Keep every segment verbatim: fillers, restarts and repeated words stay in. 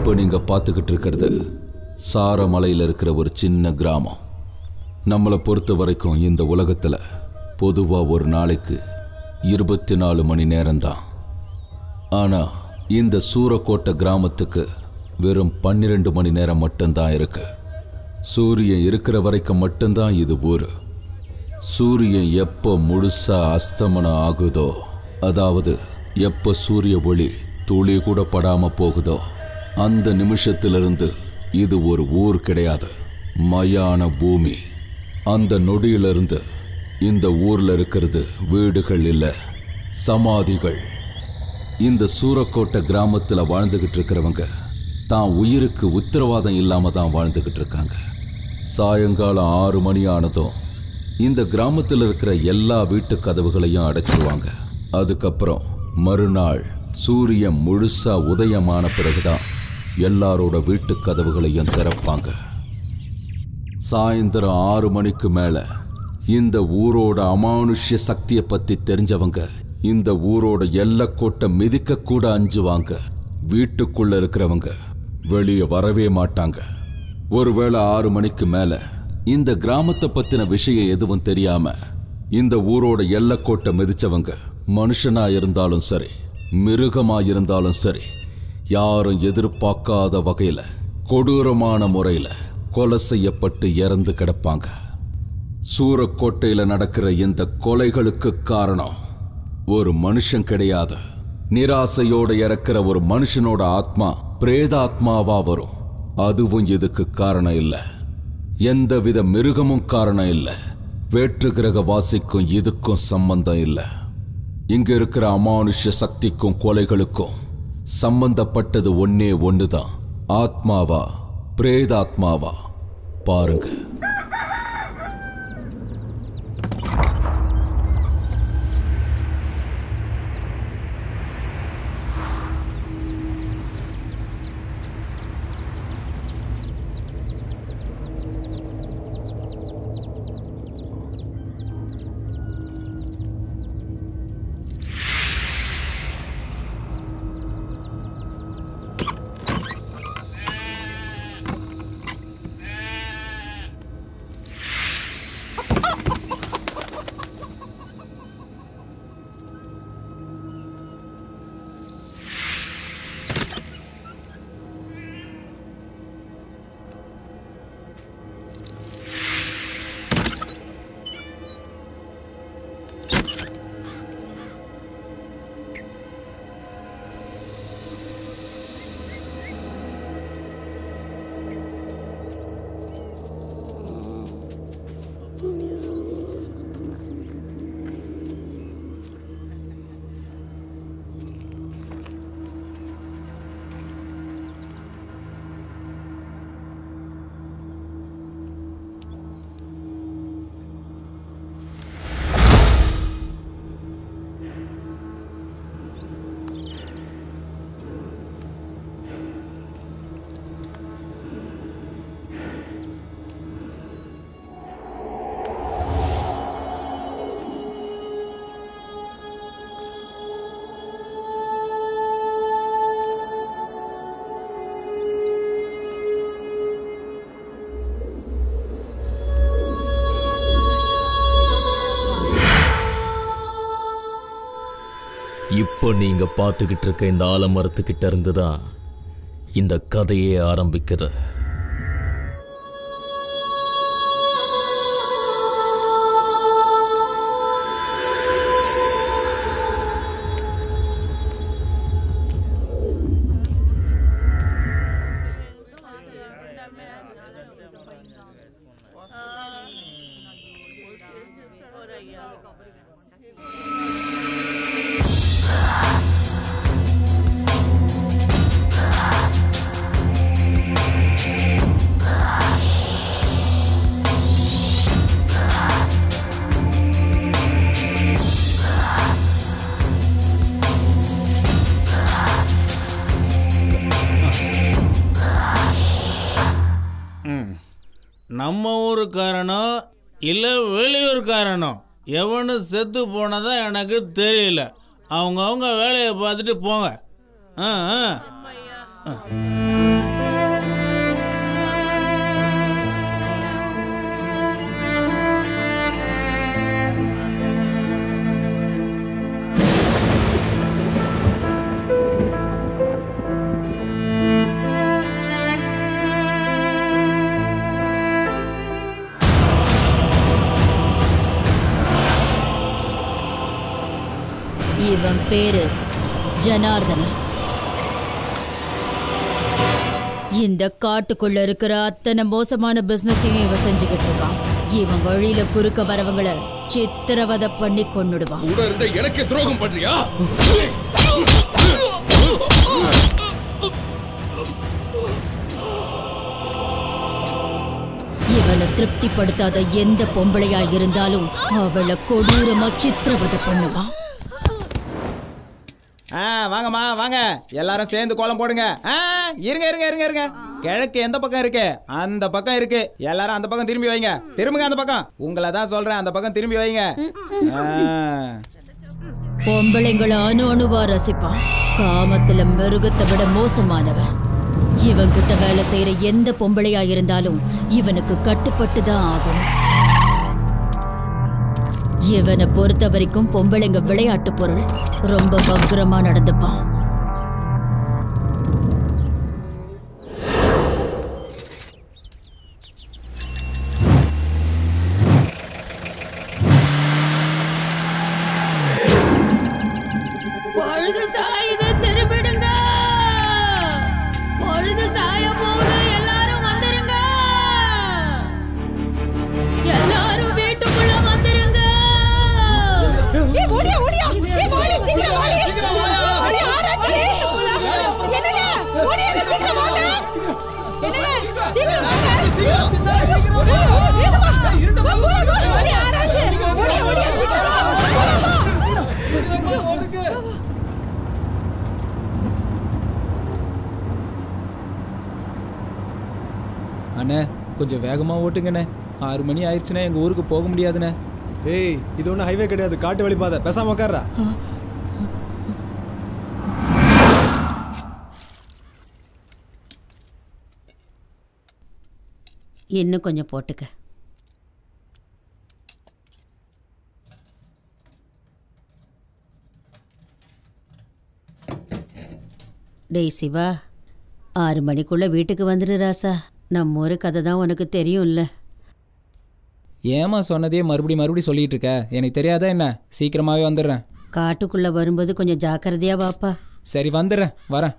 இப்போ நீங்க பார்த்துக்கிட்டு இருக்கிறது சாரமலையில் இருக்கிற ஒரு சின்ன கிராமம். நம்மளை பொறுத்த வரைக்கும் இந்த உலகத்தில் பொதுவாக ஒரு நாளைக்கு இருபத்தி நாலு மணி நேரம்தான். ஆனால் இந்த சூரக்கோட்டை கிராமத்துக்கு வெறும் பன்னிரெண்டு மணி நேரம் மட்டும்தான் இருக்கு. சூரியன் இருக்கிற வரைக்கும் மட்டும்தான் இது ஊர். சூரியன் எப்போ முழுசா அஸ்தமனம் ஆகுதோ, அதாவது எப்போ சூரிய ஒளி துளி கூட படாம போகுதோ, அந்த நிமிஷத்திலிருந்து இது ஒரு ஊர் கிடையாது, மயான பூமி. அந்த நொடியிலிருந்து இந்த ஊர்ல இருக்கிறது வீடுகள் இல்லை, சமாதிகள். இந்த சூரக்கோட்டை கிராமத்தில் வாழ்ந்துகிட்டு இருக்கிறவங்க தான் உயிருக்கு உத்தரவாதம் இல்லாம தான் வாழ்ந்துகிட்டு இருக்காங்க. சாயங்காலம் ஆறு மணி ஆனதும் இந்த கிராமத்தில் இருக்கிற எல்லா வீட்டு கதவுகளையும் அடைச்சிருவாங்க. அதுக்கப்புறம் மறுநாள் சூரியன் முழுசா உதயமான பிறகுதான் எல்லாரோட வீட்டு கதவுகளையும் திறப்பாங்க. சாயந்தரம் ஆறு மணிக்கு மேல இந்த ஊரோட அமானுஷ்ய சக்தியை பத்தி தெரிஞ்சவங்க இந்த ஊரோட எல்லைக்கோட்டை மிதிக்க கூட அஞ்சுவாங்க. வீட்டுக்குள்ள இருக்கிறவங்க வெளியே வரவே மாட்டாங்க. ஒருவேளை ஆறு மணிக்கு மேல இந்த கிராமத்தை பத்தின விஷயம் எதுவும் தெரியாம இந்த ஊரோட எல்லைக்கோட்டை மிதிச்சவங்க மனுஷனா இருந்தாலும் சரி, மிருகமா இருந்தாலும் சரி, யாரும் எதிர்பார்க்காத வகையில கொடூரமான முறையில கொலை செய்யப்பட்டு இறந்து கிடப்பாங்க. சூரக்கோட்டையில நடக்கிற இந்த கொலைகளுக்கு காரணம் ஒரு மனுஷன் கிடையாது. நிராசையோட இறக்கிற ஒரு மனுஷனோட ஆத்மா பிரேதாத்மாவா வரும். அதுவும் இதுக்கு காரணம் இல்லை. எந்தவித மிருகமும் காரணம் இல்லை. வேற்று கிரக வாசிக்கும் இதுக்கும் சம்பந்தம் இல்லை. இங்க இருக்கிற அமானுஷ்ய சக்திக்கும் கொலைகளுக்கும் சம்பந்தப்பட்டது ஒன்னே ஒண்ணுதான். ஆத்மாவா பிரேதாத்மாவா பாருங்க. இப்போ நீங்க பார்த்துக்கிட்டு இருக்க இந்த ஆலமரத்துக்கிட்ட இருந்து தான் இந்த கதையே ஆரம்பிக்குது. நம்ம ஊருக்காரனோ இல்லை வெளியூர்காரனோ எவனு செத்து போனதா எனக்கு தெரியல. அவங்க அவங்க வேலையை பார்த்துட்டு போங்க. ஆ ஆ இவன் பேரு ஜனார்தனன். இந்த காட்டுக்குள்ள இருக்கிற அத்தனை மோசமான பிசினஸையும் இவன் செஞ்சுக்கிட்டு இருக்கான். இவன் வழியில குறுக்க வரவங்களை சித்திரவதை பண்ணி கொன்னுடுவான். எனக்கு துரோகம் பண்றியா? இவளை திருப்திப்படுத்தாத எந்த பொம்பளையா இருந்தாலும் அவளை கொடூரமா சித்திரவதை பண்ணுவான். ஆ வாங்கம்மா வாங்க, எல்லாரும் சேர்ந்து கோலம் போடுங்க. ஆ இருங்க இருங்க இருங்க இருங்க கிழக்கு எந்த பக்கம் இருக்கு? அந்த பக்கம் இருக்கு. எல்லாரும் அந்த பக்கம் திரும்பி வைங்க. திரும்புங்க அந்த பக்கம். உங்களை தான் சொல்றேன், அந்த பக்கம் திரும்பி வைங்க. பொம்பளைங்களை அணு அணுவா ரசிப்பான். காமத்துல மிருகத்தை விட மோசமானவன். இவன்கிட்ட வேலை செய்யற எந்த பொம்பளையா இருந்தாலும் இவனுக்கு கட்டுப்பட்டு தான் ஆகணும். இவனை பொறுத்த வரைக்கும் பொம்பளைங்க விளையாட்டு பொருள். ரொம்ப வக்ரமா நடந்துப்பான். பொழுது சாயுது, திரும்பிடுங்க. பொழுது சாய போகுது, எல்லாரும் வந்துருங்க. எல்லாரும் வீட்டுக்குள்ள வந்துருங்க. ஏய் ஓடியா ஓடியா, ஏய் ஓடி சீக்கிரம் ஓடி. ஓடி ஆராய்ச்சி. என்னங்க ஓடியா சீக்கிரம் வாங்க. என்னங்க சீக்கிரம் வாங்க. வேகமா ஓடி ஆராய்ச்சி. ஓடியா ஓடியா சீக்கிரம் வா. அண்ணே கொஞ்சம் வேகமா ஓட்டுங்கண்ணே. ஆறு மணி ஆயிடுச்சுன்னா எங்க ஊருக்கு போக முடியாதுண்ணே. ஏய் இது ஒன்றும் ஹைவே கிடையாது, காட்டு வழி பாதை. பேசாம உட்கார்றா. இன்னும் கொஞ்சம் போட்டுக்க. டேய் சிவா, ஆறு மணிக்குள்ள வீட்டுக்கு வந்துடு ராசா. நம்ம ஒரு கதை தான் உனக்கு தெரியும்ல. ஏமா சொன்னதே மறுபடி மறுபடி சொல்லிட்டு இருக்க? எனக்கு தெரியாதா என்ன? சீக்கிரமாவே வந்துடுறேன். காட்டுக்குள்ள வரும்போது கொஞ்சம் ஜாக்கிரதையா வாப்பா. சரி வந்துடுறேன், வரேன்.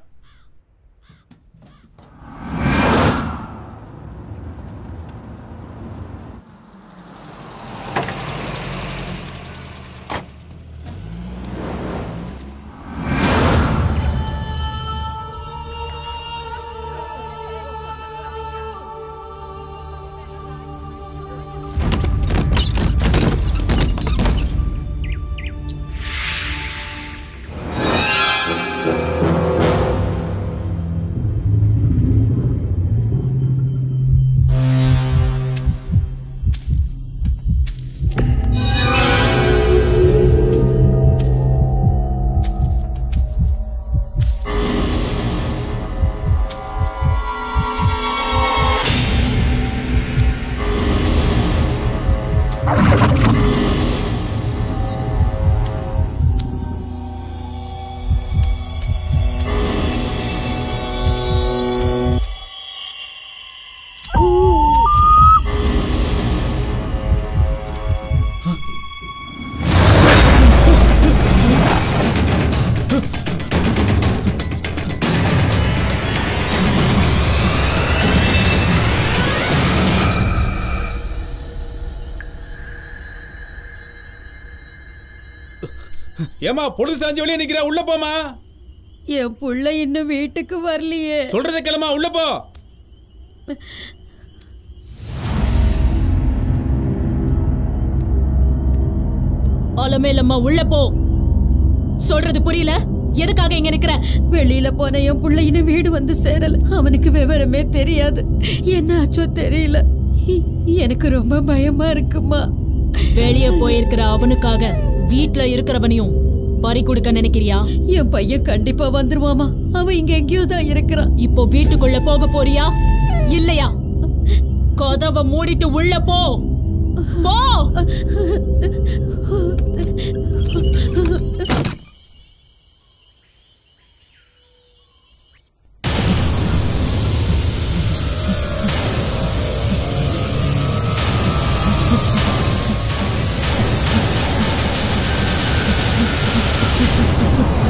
ஏமா பொழுது சாஞ்சு வெளியே நிக்கிற, உள்ள போமா. என் புள்ள இன்னும் வீட்டுக்கு வரலையே. சொல்றத கிளம்பா, உள்ள போ. ஆலமேலம்மா உள்ள போ. சொல்றது புரியல? எதுக்காக இங்க நிக்கிற? வெளியில போன என் புள்ள இன்னும் வீடு வந்து சேரல. அவனுக்கு விவரமே தெரியாது. என்ன ஆச்சோ தெரியல. எனக்கு ரொம்ப பயமா இருக்குமா. வெளியே போயிருக்கிற அவனுக்காக வீட்டுல இருக்கிறவனையும் பறி கொடுக்க நினைக்கிறியா? என் பையன் கண்டிப்பா வந்துருவாமா. அவன் இங்க எங்கேயோ தான் இருக்கிறான். இப்போ வீட்டுக்குள்ள போக போறியா இல்லையா? கதவை மூடிட்டு உள்ள போ. போ. you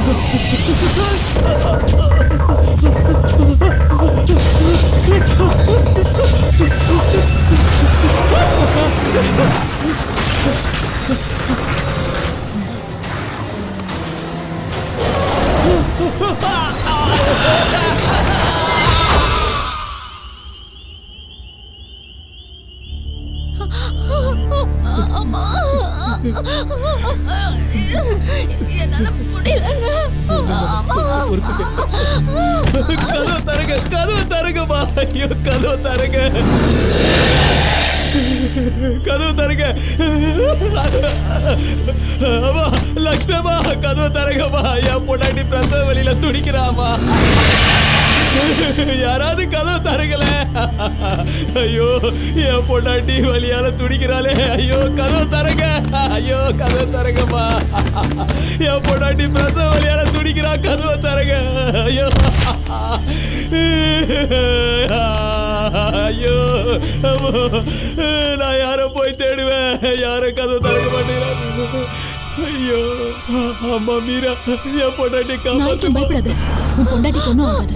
கதவு தரங்க, கதவு தரங்கம்மா. ஐயோ, கதவு தரங்க, கதவு தரங்க. அம்மா, லட்சுமி அம்மா, கதவு தரங்கம்மா. என் பொண்டாட்டி பிரசவ வழியில துடிக்கிறாமா. யாராவது கதவு தரங்கல. ஐயோ, என் பொண்டாட்டி வழியால துடிக்கிறாளே. ஐயோ, கதவு தரங்க. ஐயோ, கதவு தரங்கம்மா. என் பொண்டாட்டி பிரசவ வழியால துடிக்கிறா. கதவு தரங்க. ஐயோ, ஐயோ, நான் யார போய் தேடுவேன். யாரும் கதவு திறக்க மாட்டேங்கிறாங்க. ஐயோ, அம்மா மீரா, என் பொண்டாட்டி காப்பாத்து. பயப்படாது, உன் பொண்டாட்டி ஒண்ணும் ஆகாது.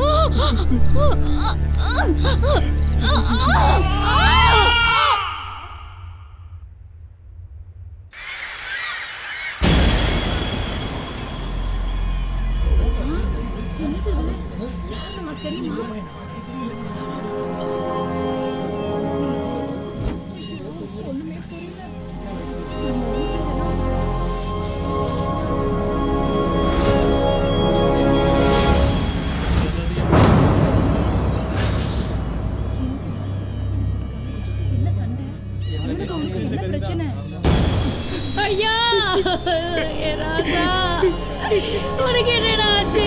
ஐயா, ராஜா, உனக்கு என்னடா ஆச்சு?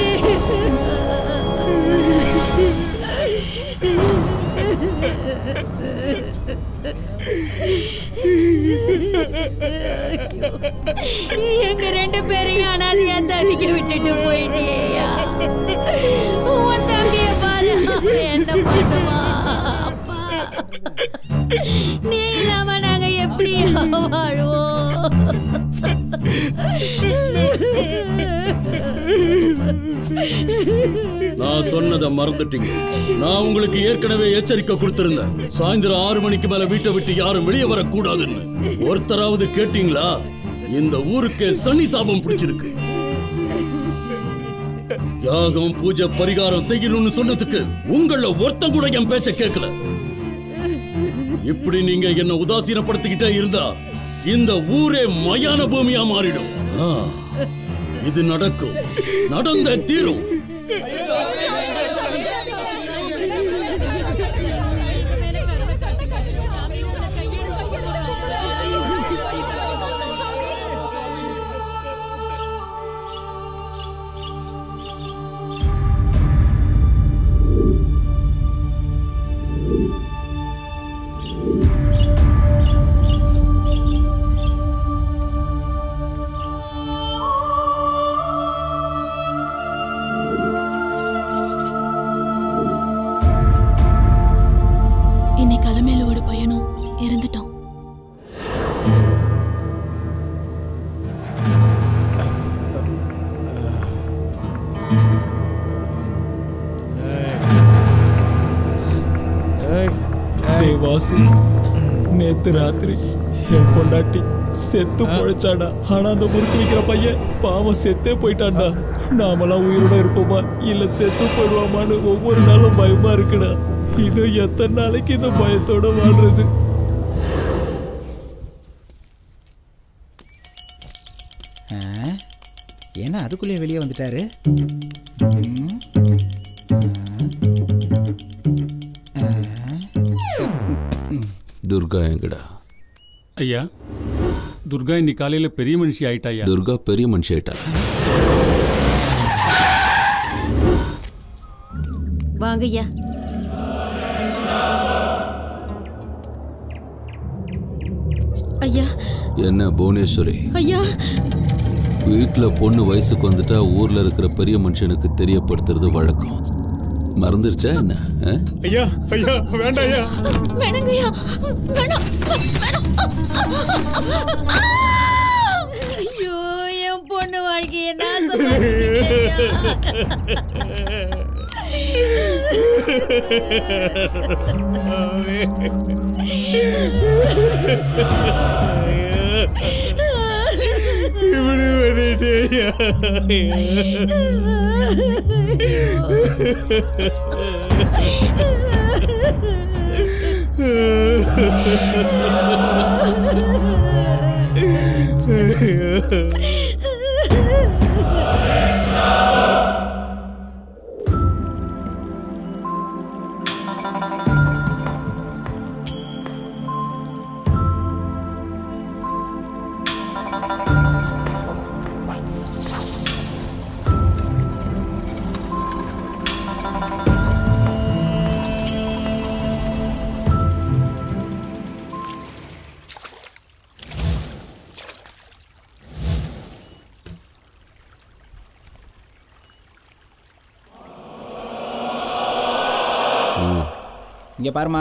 எங்க ரெண்டு பேரையும் அனாதையா தவிக்க விட்டுட்டு போயிட்டியா? உன் தம்பிய பாரு, என்ன பண்ணுவா? அப்பா, நீ இல்லாம நாங்க எப்படி வாழ்வோம்? நான் சொன்னதை மறந்துட்டீங்க. நான் உங்களுக்கு ஏற்கனவே எச்சரிக்கை கொடுத்திருந்தேன். சாயந்தரம் ஆறு மணிக்கு மேல வீட்டை விட்டு யாரும் வெளியே வரக்கூடாதுன்னு. ஒருத்தராவது கேட்டீங்களா? இந்த ஊருக்கு சனி சாபம் பிடிச்சிருக்கு. யாகம் பூஜை பரிகாரம் செய்யணும்னு சொன்னதுக்கு உங்கள ஒருத்தன் கூட என் பேச்ச கேட்கல. இப்படி நீங்க என்ன உதாசீனப்படுத்திக்கிட்டே இருந்தா இந்த ஊரே மயான பூமியா மாறிடும். இது நடக்கும், நடந்த தீரும். நேத்து ராத்திரி என் பொண்டாட்டி செத்து பொழைச்சாடா. ஆனா அந்த முறுக்கு விற்கிற பையன் பாவம் செத்தே போயிட்டான்டா. நாமெல்லாம் உயிரோட இருப்போமா இல்ல செத்து போயிடுவோமான்னு ஒவ்வொரு நாளும் பயமா இருக்குடா. இன்னும் எத்தனை நாளைக்கு இந்த பயத்தோட வாழ்றது? ஏன்னா அதுக்குள்ளே வெளியே வந்துட்டாரு. துர்கா எங்கடா? ஐயா, துர்கா இன்னைக்கு காலையில பெரிய மனுஷி ஆயிட்டா. ஐயா, துர்கா பெரிய மனுஷி ஆயிட்டா. வாங்க ஐயா. ஐயா. என்ன புவனேஸ்வரி? ஐயா, வீட்டுல பொண்ணு வயசுக்கு வந்துட்டா ஊர்ல இருக்கிற பெரிய மனுஷனுக்கு தெரியப்படுத்துறது வழக்கம். மறந்துருச்சா என்ன? ஐயா, ஐயா, வேண்டாம் ஐயா. வேணாங்க ஐயா, வேணாம், வேணாம். ஐயோ, என் பொண்ணு வாழ்க்கையை நாசமாக்கிட்டேயா. இப்படி பண்ணிட்டேயா. இங்க பாருமா,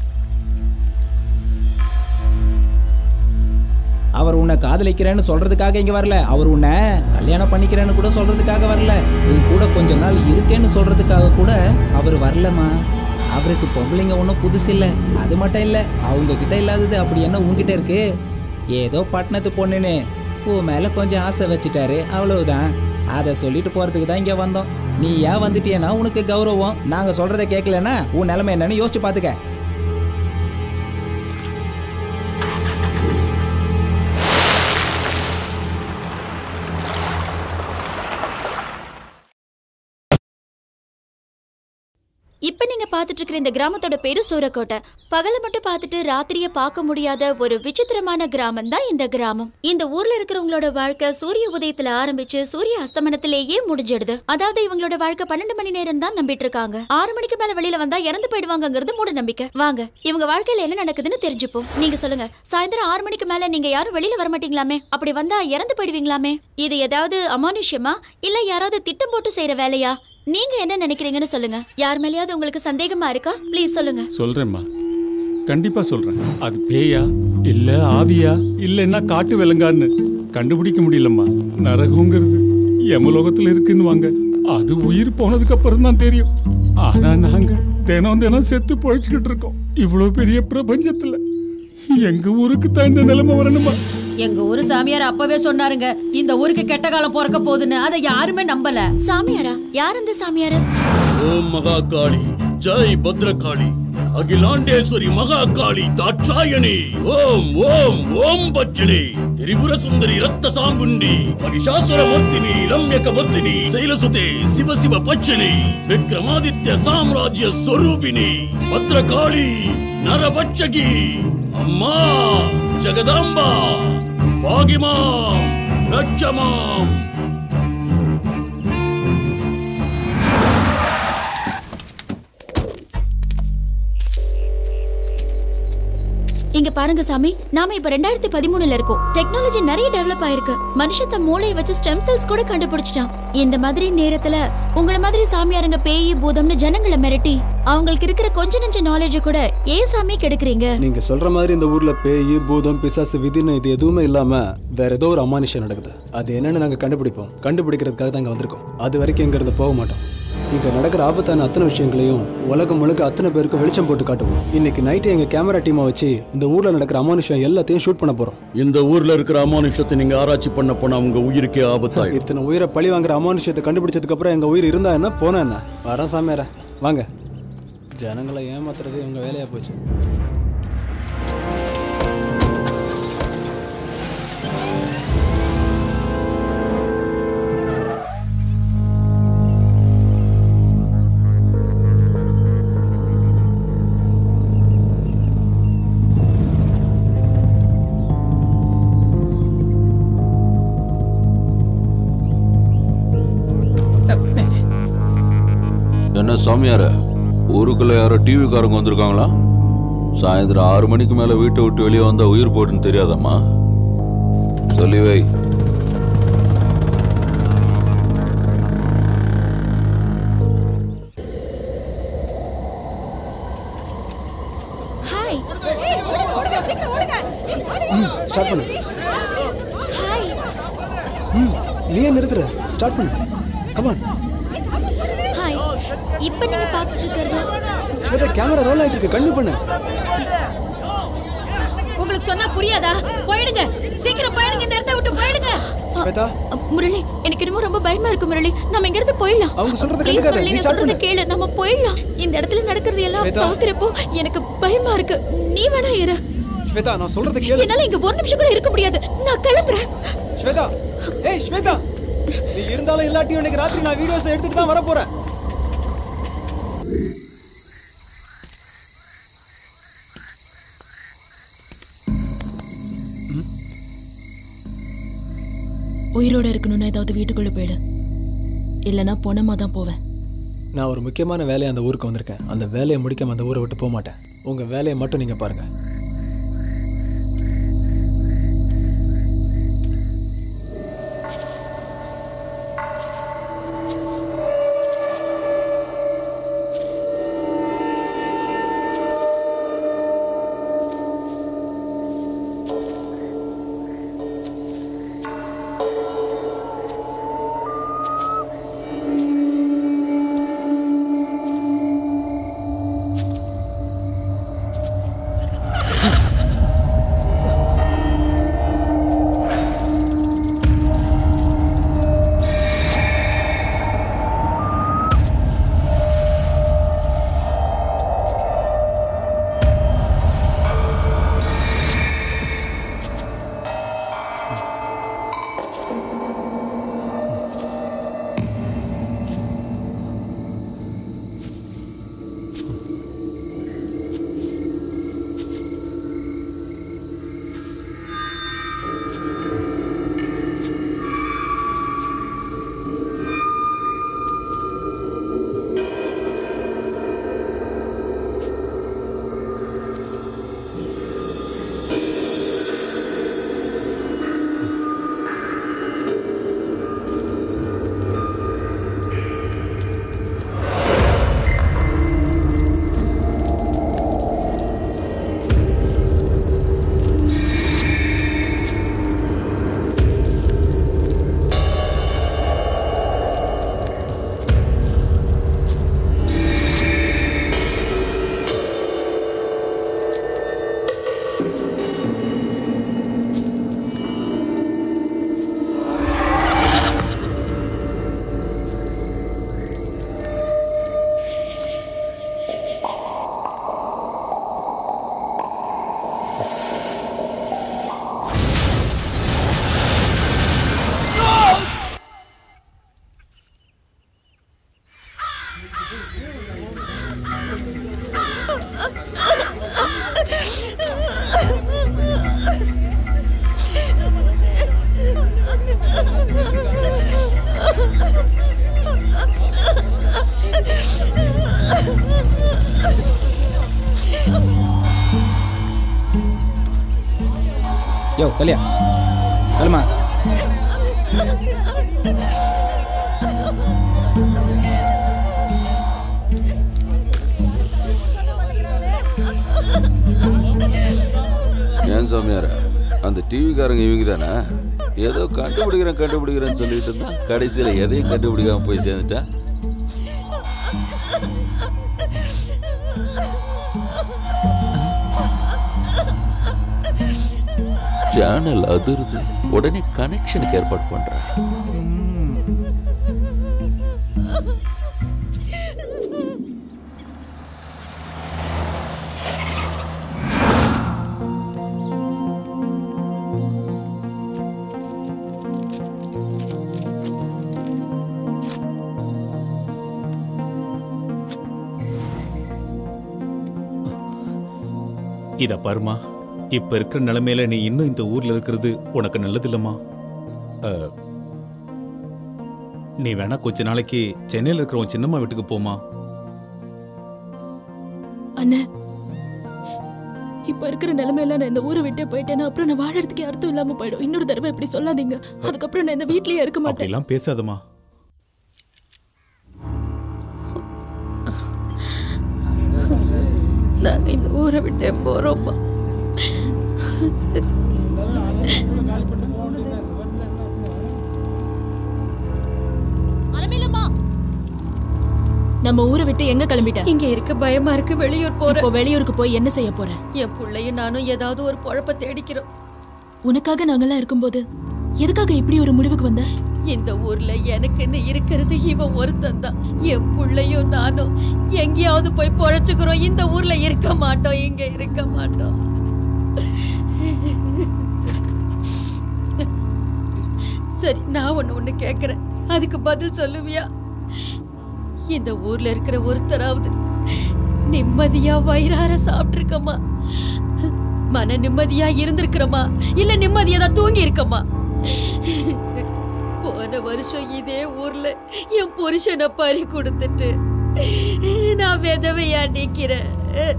அவர் உன்னை காதலிக்கிறேன்னு சொல்றதுக்காக இங்க வரல. அவர் உன்னை கல்யாணம் பண்ணிக்கிறேன்னு கூட சொல்றதுக்காக வரல. உன் கூட கொஞ்ச நாள் இருக்கேன்னு சொல்றதுக்காக கூட அவர் வரலமா. அவருக்கு பொம்பளைங்க ஒன்றும் புதுசு இல்லை. அது மட்டும் இல்லை, அவங்க கிட்ட இல்லாதது அப்படி என்ன உன்கிட்ட இருக்கு? ஏதோ பட்டணத்து பொண்ணுன்னு உன் மேல கொஞ்சம் ஆசை வச்சுட்டாரு, அவ்வளவுதான். அதை சொல்லிட்டு போறதுக்கு தான் இங்க வந்தோம். நீ ஏன் வந்துட்டியனா உனக்கு கௌரவம். நாங்க சொல்றதை கேட்கலன்னா உன் நிலைமை என்னன்னு யோசிச்சு பாத்துக்க. இப்ப நீங்க பாத்துட்டு இருக்கிற இந்த கிராமத்தோட பேரு சூரக்கோட்டை. பகல மட்டும் பார்த்துட்டு ராத்திரிய பார்க்க முடியாத ஒரு விசித்திரமான கிராமம் தான் இந்த கிராமம். இந்த ஊர்ல இருக்கிறவங்களோட வாழ்க்கை சூரிய உதயத்துல ஆரம்பிச்சு சூரிய அஸ்தமனத்திலேயே முடிஞ்சிடுது. அதாவது இவங்களோட வாழ்க்கை பன்னெண்டு மணி நேரம் தான் நம்பிட்டு இருக்காங்க. ஆறு மணிக்கு மேல வெளியில வந்தா இறந்து போயிடுவாங்கிறது மூட நம்பிக்கை. வாங்க இவங்க வாழ்க்கையில என்ன நடக்குதுன்னு தெரிஞ்சுப்போம். நீங்க சொல்லுங்க, சாயந்தரம் ஆறு மணிக்கு மேல நீங்க யாரும் வெளியில வர மாட்டீங்களாமே? அப்படி வந்தா இறந்து போயிடுவீங்களாமே? இது ஏதாவது அமானுஷ்யமா இல்ல யாராவது திட்டம் போட்டு செய்யற வேலையா? நீங்க என்ன நினைக்கிறீங்கன்னு சொல்லுங்க. யார் மேலயாவது உங்களுக்கு சந்தேகமா இருக்கா? ப்ளீஸ் சொல்லுங்க. சொல்றேம்மா, கண்டிப்பா சொல்றேன். அது பேயா இல்ல ஆவியா இல்லைன்னா காட்டு விலங்கான்னு கண்டுபிடிக்க முடியலம்மா. நரகங்கிறது யமலோகத்துல இருக்குன்னு வாங்க, அது உயிர் போனதுக்கு அப்புறம் தான் தெரியும். ஆனா நாங்க தினம் தினம் செத்து பொழைச்சுக்கிட்டு இருக்கோம். இவ்வளவு பெரிய பிரபஞ்சத்துல எங்க ஊருக்கு தான் இந்த நிலைமை வரணுமா? எங்க ஊரு சாமியார் அப்பவே சொன்னாருங்க, இந்த ஊருக்கு கெட்ட காலம் பிறக்க போகுதுன்னு. அதை யாருமே நம்பல. சாமியாரா? யார் அந்த சாமியாரு? ஓம் மகாகாளி, ஜெய் பத்ரகாளி, அகிலாண்டேஸ்வரி மகாகாளி தாட்சாயணி, ஓம் ஓம் ஓம் பட்சினி, திரிபுர சுந்தரி ரத்த சாம்புண்டி, மகிஷாசுர மர்த்தினி, ரம்யக வர்த்தினி, சைலசுதே சிவ சிவ பட்சினி, விக்ரமாதித்ய சாம்ராஜ்ய ஸ்வரூபினி, பத்ரகாளி நரபட்சகி, அம்மா ஜெகதாம்பா பாகிமாம் ரட்சமாம். இங்க பாருங்க சாமி, நாம இப்ப ரெண்டாயிரத்தி பதிமூணுல இருக்கோம். டெக்னாலஜி நிறைய டெவலப் ஆயிருக்கு. மனுஷன் தன் மூளையை வச்சு ஸ்டெம் செல்ஸ் கூட கண்டுபிடிச்சிட்டான். இந்த மாதிரி நேரத்துல உங்கள மாதிரி சாமியாருங்க பேய் பூதம்னு ஜனங்களை மிரட்டி அவங்களுக்கு இருக்கிற கொஞ்ச நெஞ்ச நாலேஜ் கூட ஏன் சாமி கெடுக்குறீங்க? நீங்க சொல்ற மாதிரி இந்த ஊர்ல பேய் பூதம் பிசாசு விதின்னு இது எதுவுமே இல்லாம வேற ஏதோ ஒரு அமானுஷம் நடக்குது. அது என்னன்னு நாங்க கண்டுபிடிப்போம். கண்டுபிடிக்கிறதுக்காக தான் இங்க வந்திருக்கோம். அது வரைக்கும் இங்க இருந்து போக மாட்டோம். இங்க நடக்கிற ஆபத்தான அத்தனை விஷயங்களையும் உலகம் முழுக்க அத்தனை பேருக்கு வெளிச்சம் போட்டு காட்டுவோம். இன்னைக்கு நைட்டு எங்க கேமரா டீமை வச்சு இந்த ஊர்ல நடக்கிற அமானுஷம் எல்லாத்தையும் ஷூட் பண்ண போறோம். இந்த ஊர்ல இருக்கிற அமானுஷத்தை நீங்க ஆராய்ச்சி பண்ண போனா உங்க உயிருக்கே ஆபத்தாயிடும். இத்தனை உயிரை பழி வாங்குற அமானுஷத்தை கண்டுபிடிச்சதுக்கு அப்புறம் எங்க உயிர் இருந்தா என்ன போனா என்ன? வரேன் சாமியார, வாங்க. ஜனங்களை ஏமாத்துறது உங்க வேலையா போச்சு. என்ன சாமியார, ஊருக்குள்ள யாரோ டிவி காரங்க வந்திருக்காங்களா? சாயந்தரம் ஆறு மணிக்கு மேல வீட்டை விட்டு வெளியே வந்தா உயிர் போட்டுன்னு தெரியாதம்மா? சொல்லி வை. ஹாய். ஓடுங்க, சீக்கிரம் ஓடுங்க. ஸ்டார்ட் பண்ணு. ஹாய். ம், நீ ஏன் நிறுத்துற? ஸ்டார்ட் பண்ணு. Come on. ஹாய். இப்போ நீங்க பார்த்துட்டு இருக்கிறது ஸ்வேதா, கேமரா ரோல் ஆயிட்டு இருக்கு. கண்ணு பண்ணு. உங்களுக்கு சொன்னா புரியாதா? போயிடுங்க, சீக்கிரம் போயிடுங்க, இந்த இடத்தை விட்டு போயிடுங்க. ஸ்வேதா, முரளி, எனக்கு என்னமோ ரொம்ப பயமா இருக்கு முரளி. நம்ம இங்க இருந்து போயிடலாம். அவங்க சொல்றத ப்ளீஸ் கேட்காத. முரளி, நீ நான் ஸ்டார்ட் சொல்றத பண்ணு. கேளு. நம்ம போயிடலாம். இந்த இடத்துல நடக்கிறது எல்லாம் ஸ்வேதா. பாக்குறப்போ எனக்கு பயமா இருக்கு. நீ வேணா இரு. ஸ்வேதா, நான் சொல்றத கேளு. என்னால இங்க ஒரு நிமிஷம் கூட இருக்க முடியாது. நான் கிளம்புறேன். ஸ்வேதா, ஏய் ஸ்வேதா, நீ இருந்தாலும் இல்லாட்டியும் இன்னைக்கு ராத்திரி நான் வீடியோஸ் எடுத்துட்டு தான் வர போறேன். உயிரோட இருக்கணும்னா ஏதாவது வீட்டுக்குள்ள போயிடு, இல்லைன்னா பொணமா தான் போவேன். நான் ஒரு முக்கியமான வேலையை அந்த ஊருக்கு வந்திருக்கேன். அந்த வேலையை முடிக்காம அந்த ஊரை விட்டு போக மாட்டேன். உங்க வேலையை மட்டும் நீங்க பாருங்க. யோ கல்யா, கல்மா. ஏன் சாமியார, அந்த டிவிக்காரங்க இவங்க தானே? ஏதோ கண்டுபிடிக்கிறேன் கண்டுபிடிக்கிறேன்னு சொல்லிட்டு இருந்தா கடைசியில் எதையும் கண்டுபிடிக்காம போய் சேர்ந்துட்டா. சேனல் அதிருது. உடனே கனெக்ஷனுக்கு ஏற்பாடு பண்றேன். இத பாருமா, இப்ப இருக்கிற நிலைமையில நீ இன்னும் இந்த ஊர்ல இருக்கிறது உனக்கு நல்லது இல்லம்மா. நீ வேணா கொஞ்ச நாளைக்கு சென்னையில் இருக்கிற உன் சின்னம்மா வீட்டுக்கு போமா. அண்ணே, இப்ப இருக்கிற நிலைமையில நான் இந்த ஊரை விட்டே போயிட்டேன்னா அப்புறம் நான் வாழறதுக்கே அர்த்தம் இல்லாம போயிடும். இன்னொரு தடவை இப்படி சொல்லாதீங்க. அதுக்கப்புறம் நான் இந்த வீட்லயே இருக்க மாட்டேன். அப்படிலாம் பேசாதம்மா. நாங்க இந்த ஊரை விட்டே போறோம்மா. நம்ம ஊரை விட்டு எங்க கிளம்பிட்ட? இங்க இருக்க பயமா இருக்கு, வெளியூர் போறேன். இப்போ வெளியூருக்கு போய் என்ன செய்ய போற? என் புள்ளையும் நானும் ஏதாவது ஒரு பொழப்ப தேடிக்கிறோம். உனக்காக நாங்கெல்லாம் இருக்கும்போது எதுக்காக இப்படி ஒரு முடிவுக்கு வந்த? இந்த ஊர்ல எனக்குன்னு இருக்கிறது இவன் ஒருத்தன் தான். என் புள்ளையும் நானும் எங்கேயாவது போய் பொழைச்சுக்கிறோம். இந்த ஊர்ல இருக்க மாட்டோம், இங்க இருக்க மாட்டோம். சரி, நான் ஒண்ணு ஒண்ணு கேக்குறேன், அதுக்கு பதில் சொல்லுவியா? இந்த ஊர்ல இருக்கிற ஒருத்தராவது நிம்மதியா வயிறார சாப்பிட்டுருக்கமா, மன நிம்மதியா இருந்திருக்கிறோமா, இல்ல நிம்மதியா தான் தூங்கி இருக்கமா? போன வருஷம் இதே ஊர்ல என் புருஷனை பறி கொடுத்துட்டு நான் விதவையா நிக்கிறேன்.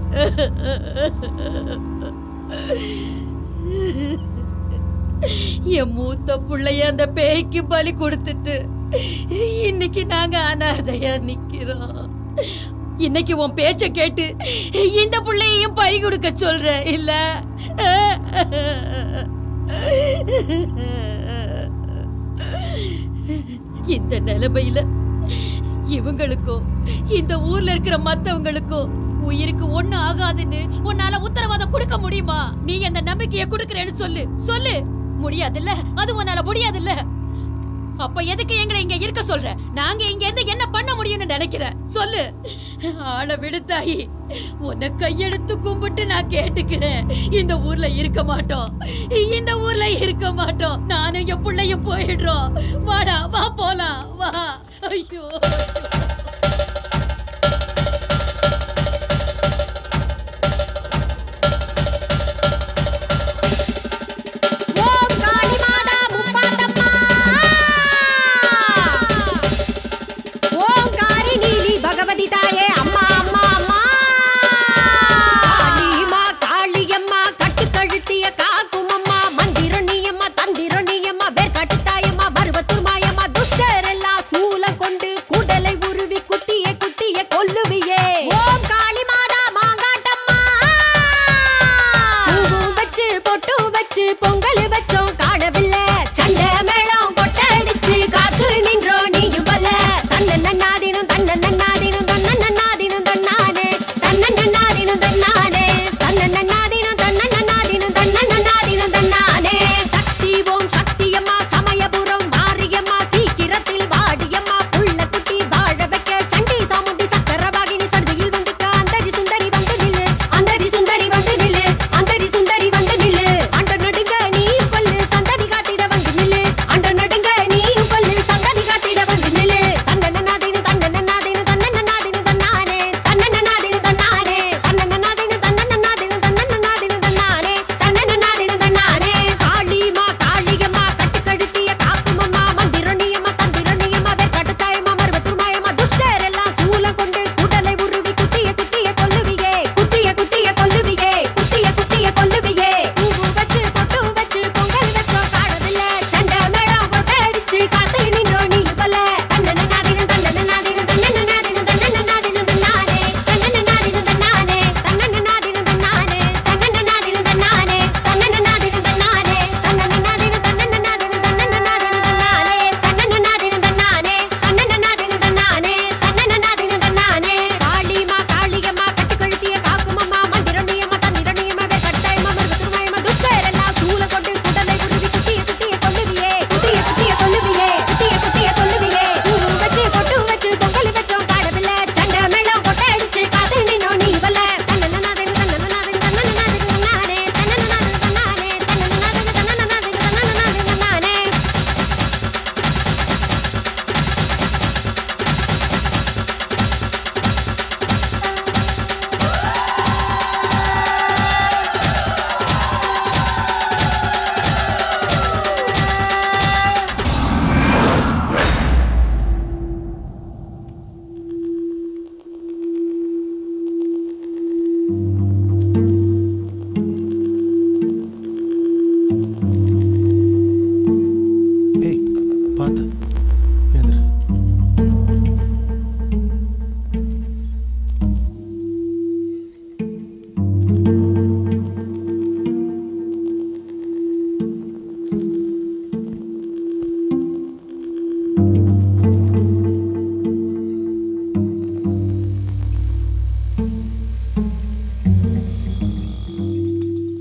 என் மூத்த புள்ளைய அந்த பேய்க்கு பலி கொடுத்துட்டு இன்னைக்கு நாங்க அனாதையா நிக்கிறோம். இன்னைக்கு உன் பேச்ச கேட்டு இந்த புள்ளையையும் பறி கொடுக்க சொல்ற இல்ல? இந்த நிலைமையில இவங்களுக்கும் இந்த ஊர்ல இருக்கிற மத்தவங்களுக்கும் உயிருக்கு ஒண்ணு ஆகாதுன்னு உன்னால உத்தரவாதம் கொடுக்க முடியுமா? நீ அந்த நம்பிக்கையை கொடுக்கறேன்னு சொல்லு சொல்லு. முடியாதுல்ல, அது உன்னால முடியாதுல்ல. அப்ப எதுக்கு எங்களை இங்க இருக்க சொல்ற? நாங்க இங்க இருந்து என்ன பண்ண முடியும்னு நினைக்கிற சொல்லு. ஆளை விடுத்தாயி, உன்னை கையெடுத்து கும்பிட்டு நான் கேட்டுக்கிறேன். இந்த ஊர்ல இருக்க மாட்டோம், இந்த ஊர்ல இருக்க மாட்டோம். நானும் என் பிள்ளையும் போயிடுறோம். வாடா, வா போலாம், வா. ஐயோ, கொண்டு கூடலை உருவி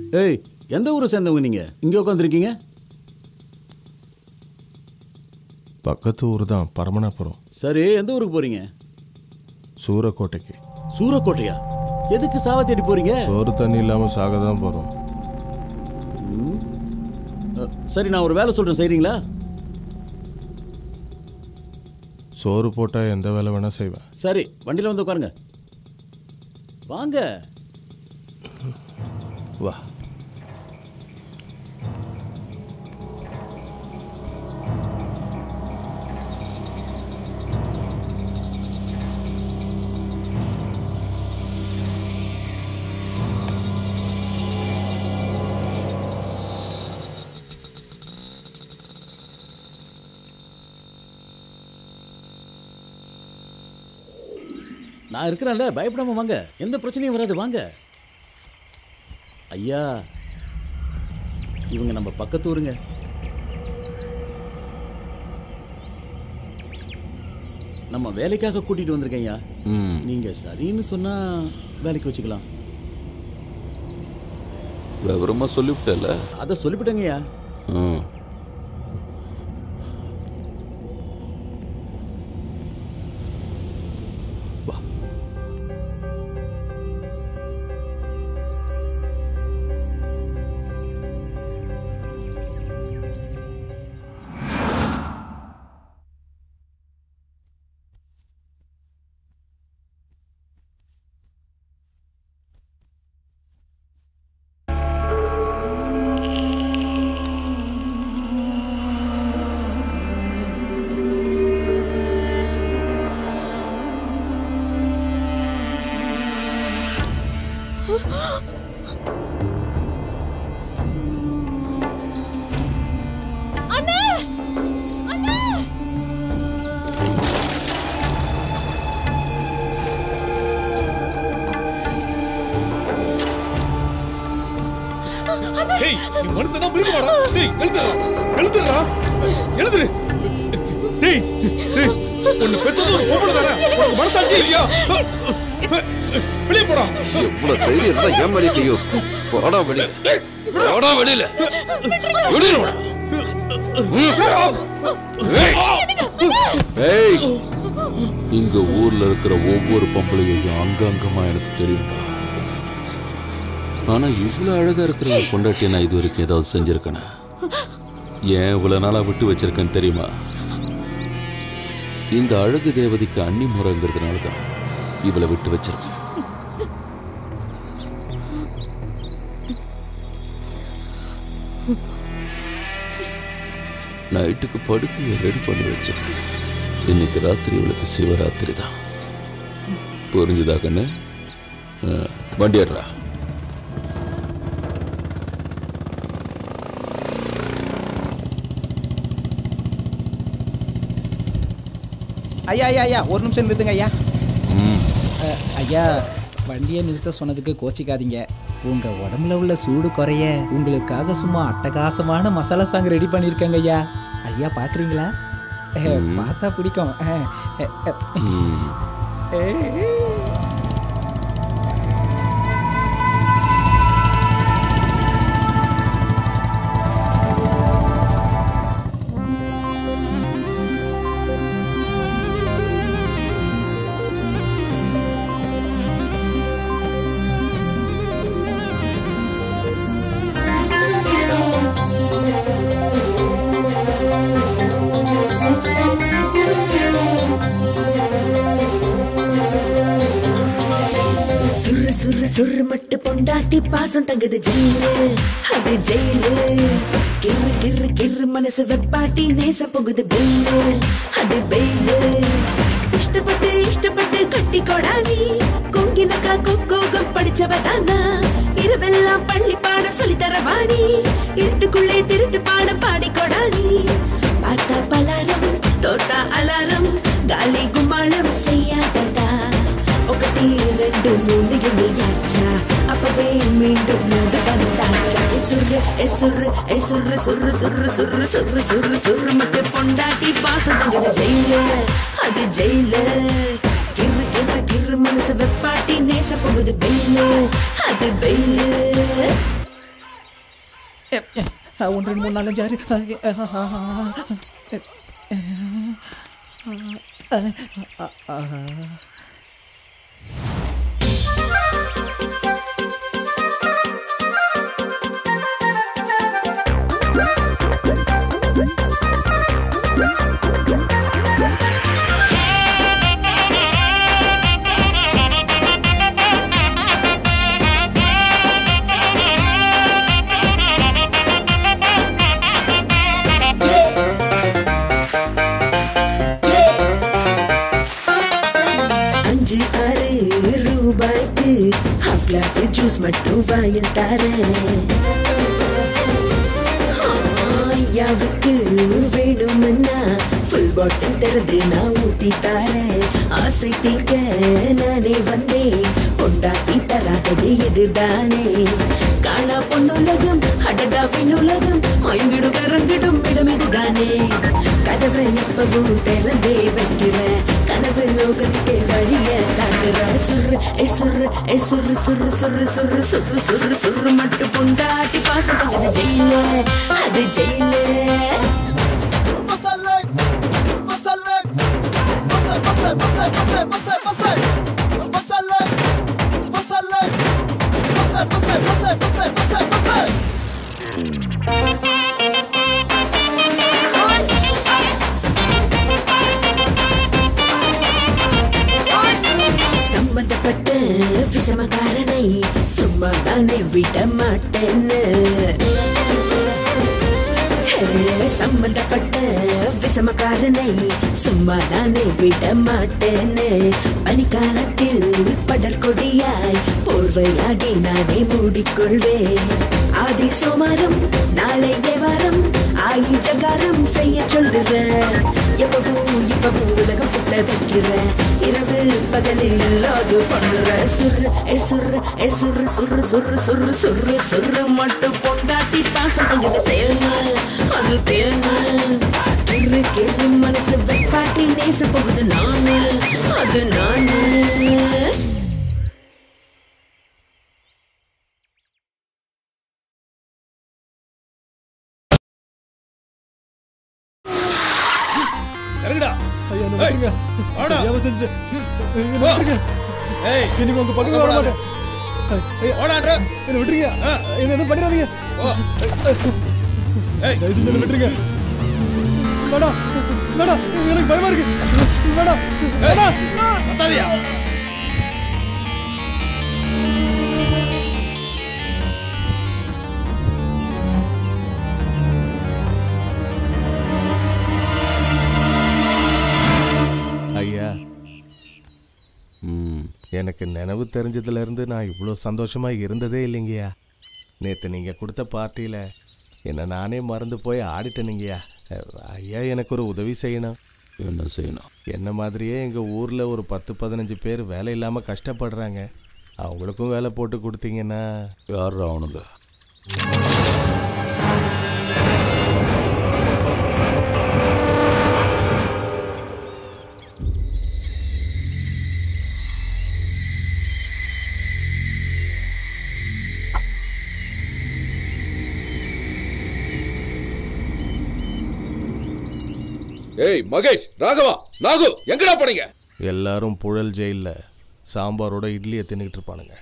ஏய், எந்த ஊரை சேர்ந்தவங்க நீங்க இங்கே உட்காந்துருக்கீங்க? பக்கத்து ஊர் தான், பரமனாபுரம். சரி, எந்த ஊருக்கு போறீங்க? சூரக்கோட்டைக்கு. சூரக்கோட்டையா? எதுக்கு சாவ தேடி போறீங்க? சோறு தண்ணி இல்லாமல் சாக தான் போகிறோம். சரி, நான் ஒரு வேலை சொல்றேன், செய்றீங்களா? சோறு போட்டால் எந்த வேலை வேணால் செய்வேன். சரி, வண்டியில் வந்து உட்காருங்க. வாங்க. வா. நான் இருக்கிறேன்ல, பயப்படாம வாங்க. எந்த பிரச்சனையும் வராது, வாங்க. ஐயா, இவங்க நம்ம பக்கத்து ஊருங்க. நம்ம வேலைக்காக கூட்டிட்டு வந்திருக்கேன் ஐயா. நீங்க சரின்னு சொன்னா வேலைக்கு வச்சுக்கலாம். விவரமா சொல்லிவிட்டல? அதை சொல்லிவிட்டேங்க ஐயா. மனுஷனா மிருகமாடா? டேய், எழுதுடா. எழுதுடா. எழுதுரு. டேய், டேய், உன்னை பெத்தது ஒரு பொம்பளை தானே? உனக்கு மனசாட்சி இல்லையா? வெளியே போடா. எவ்வளவு தைரியம் இருந்தா ஏன் வெளியே? போடா வெளியே. போடா வெளியில. வெளியில. ஏய், இங்க ஊர்ல இருக்கிற ஒவ்வொரு பொம்பளையும் அங்கங்கமா எனக்கு தெரியும்டா. ஆனா இவ்வளவு அழகா இருக்கிற பொண்டாட்டிய நான் இது வரைக்கும் ஏதாவது செஞ்சிருக்கேனா? ஏன் இவ்வளவு நாளா விட்டு வச்சிருக்கேன்னு தெரியுமா? இந்த அழகு தேவதைக்கு அன்னி முறைங்கிறதுனாலதான் இவளை விட்டு வச்சிருக்கேன். நைட்டுக்கு படுக்கையை ரெடி பண்ணி வச்சிருக்கேன். இன்னைக்கு ராத்திரி இவளுக்கு சிவராத்திரி தான். புரிஞ்சுதா கண்ணு? வண்டியாடுறா. ஐயா ஐயா ஐயா ஒரு நிமிஷம் நிறுத்துங்க ஐயா. ஐயா, வண்டியை நிறுத்த சொன்னதுக்கு கோச்சிக்காதீங்க. உங்க உடம்புல உள்ள சூடு குறைய உங்களுக்காக சும்மா அட்டகாசமான மசாலா சாங் ரெடி பண்ணியிருக்கேங்க ஐயா. ஐயா பாக்குறீங்களா? பார்த்தா பிடிக்கும். சுரு மட்டு பொண்டாட்டி பாசம் தங்குது ஜெயிலு, அது ஜெயிலு. கிரு கிரு கிரு மனசு வெப்பாட்டி நேசம் போகுது பெயிலு, அது பெயிலு. இஷ்டப்பட்டு இஷ்டப்பட்டு கட்டி கொடானி கொங்கினக்கா கொக்கோகம் படிச்சவதானா. இரவெல்லாம் பள்ளி பாடம் சொல்லி தரவாணி, இருட்டுக்குள்ளே திருட்டு பாடம் பாடி கொடானி. பார்த்தா பலாரம் தோத்தா அலாரம், காலி கும்மாளம் செய்யாதடா. ఒకటి రెండు మూడు ఎనియాచా అప్పవే మీండు మూడు వందాచా. ఎసుర్రు ఎసుర్రు ఎసుర్రు సుర్రు సుర్రు సుర్రు సుర్రు సుర్రు సుర్రు మట్టి పొండాటి పాసు తగ్గదు జైలు, అది జైలు. కిర్రు కిర్రు కిర్రు మనసు వెప్పాటి నేస పొగుదు బెయిలు, అది బెయిలు. ஒன்று ரெண்டு மூணு நாலு அஞ்சு ஆறு ஜூஸ் மட்டும் வாயில் தரேன். யாவுக்கு வேணும்னா ஃபுல் பாட்டில் திறந்து நான் ஊத்தி தரேன். ஆசை தீர்க்க நானே வந்தேன், கொண்டாட்டி தராதது இதுதானே. காணா பொண்ணுலகம் அடடா விண்ணுலகம், ஐந்திடும் கரங்கிடும் இடம் இதுதானே. கதவை எப்பவும் திறந்தே வைக்கிறேன், கனவு லோகத்துக்கு வழிய காக்குற. சுரு சுரு சுரு சுரு சுரு சுரு சுரு சுரு சுரு மட்டும் கொண்டாட்டி பாசம் அது ஜெயில, அது ஜெயில. சம்பந்தப்பட்ட விசமக்காரனை சும்மா தானே விட மாட்டேன்னு. சம்பந்தப்பட்ட விசமக்காரனை சும்மா நானே விட மாட்டேன்னு. பனிக்காலத்தில் படற்கொடியாய் போர்வையாகி நானே மூடிக்கொள்வேன். ஆதி சோமாரம் நாளைய வாரம் ஆயி ஜகாரம் செய்ய சொல்லுறேன். எப்பவும் இப்பவும் உலகம் சுத்த வைக்கிறேன், இரவு பகலில் இல்லாது பண்ணுற. சுரு சுரு சுரு சுரு சுரு சுரு சுரு சுரு மட்டும் பொண்டாட்டி பாசம் தங்குது தேனு, அது தேனு. கிரு கிரு மனசு வெப்பாட்டி நேச போகுது நானு, அது நானு. இறங்குடா. ஐயா என்ன விட்டுருங்க. வாடா. ஐயா செஞ்சு என்ன விட்டுருங்க. ஏய் இனி உங்க பக்கம் வர மாட்டேன். ஐயா ஓடாடா. என்ன விட்டுருங்க. என்ன எதுவும் பண்ணிடாதீங்க. ஏய் தயவு செஞ்சு என்ன விட்டுருங்க. வேடா வேடா, எனக்கு பயமா இருக்கு. வேடா வேடா அத்தாதியா. ஐயா, எனக்கு நினைவு தெரிஞ்சதுல இருந்து நான் இவ்வளோ சந்தோஷமா இருந்ததே இல்லைங்கய்யா. நேற்று நீங்கள் கொடுத்த பார்ட்டியில் என்னை நானே மறந்து போய் ஆடிட்டேனுங்கய்யா. ஐயா, எனக்கு ஒரு உதவி செய்யணும். என்ன செய்யணும்? என்ன மாதிரியே எங்கள் ஊரில் ஒரு பத்து பதினஞ்சு பேர் வேலை இல்லாமல் கஷ்டப்படுறாங்க. அவங்களுக்கும் வேலை போட்டு கொடுத்தீங்கன்னா. யார் அவனுங்க? ஏய் மகேஷ், ராகவா, நாகு, எங்கடா போனீங்க? எல்லாரும் புழல் ஜெயிலில் சாம்பாரோட இட்லியை தின்னுக்கிட்டு இருப்பானுங்க.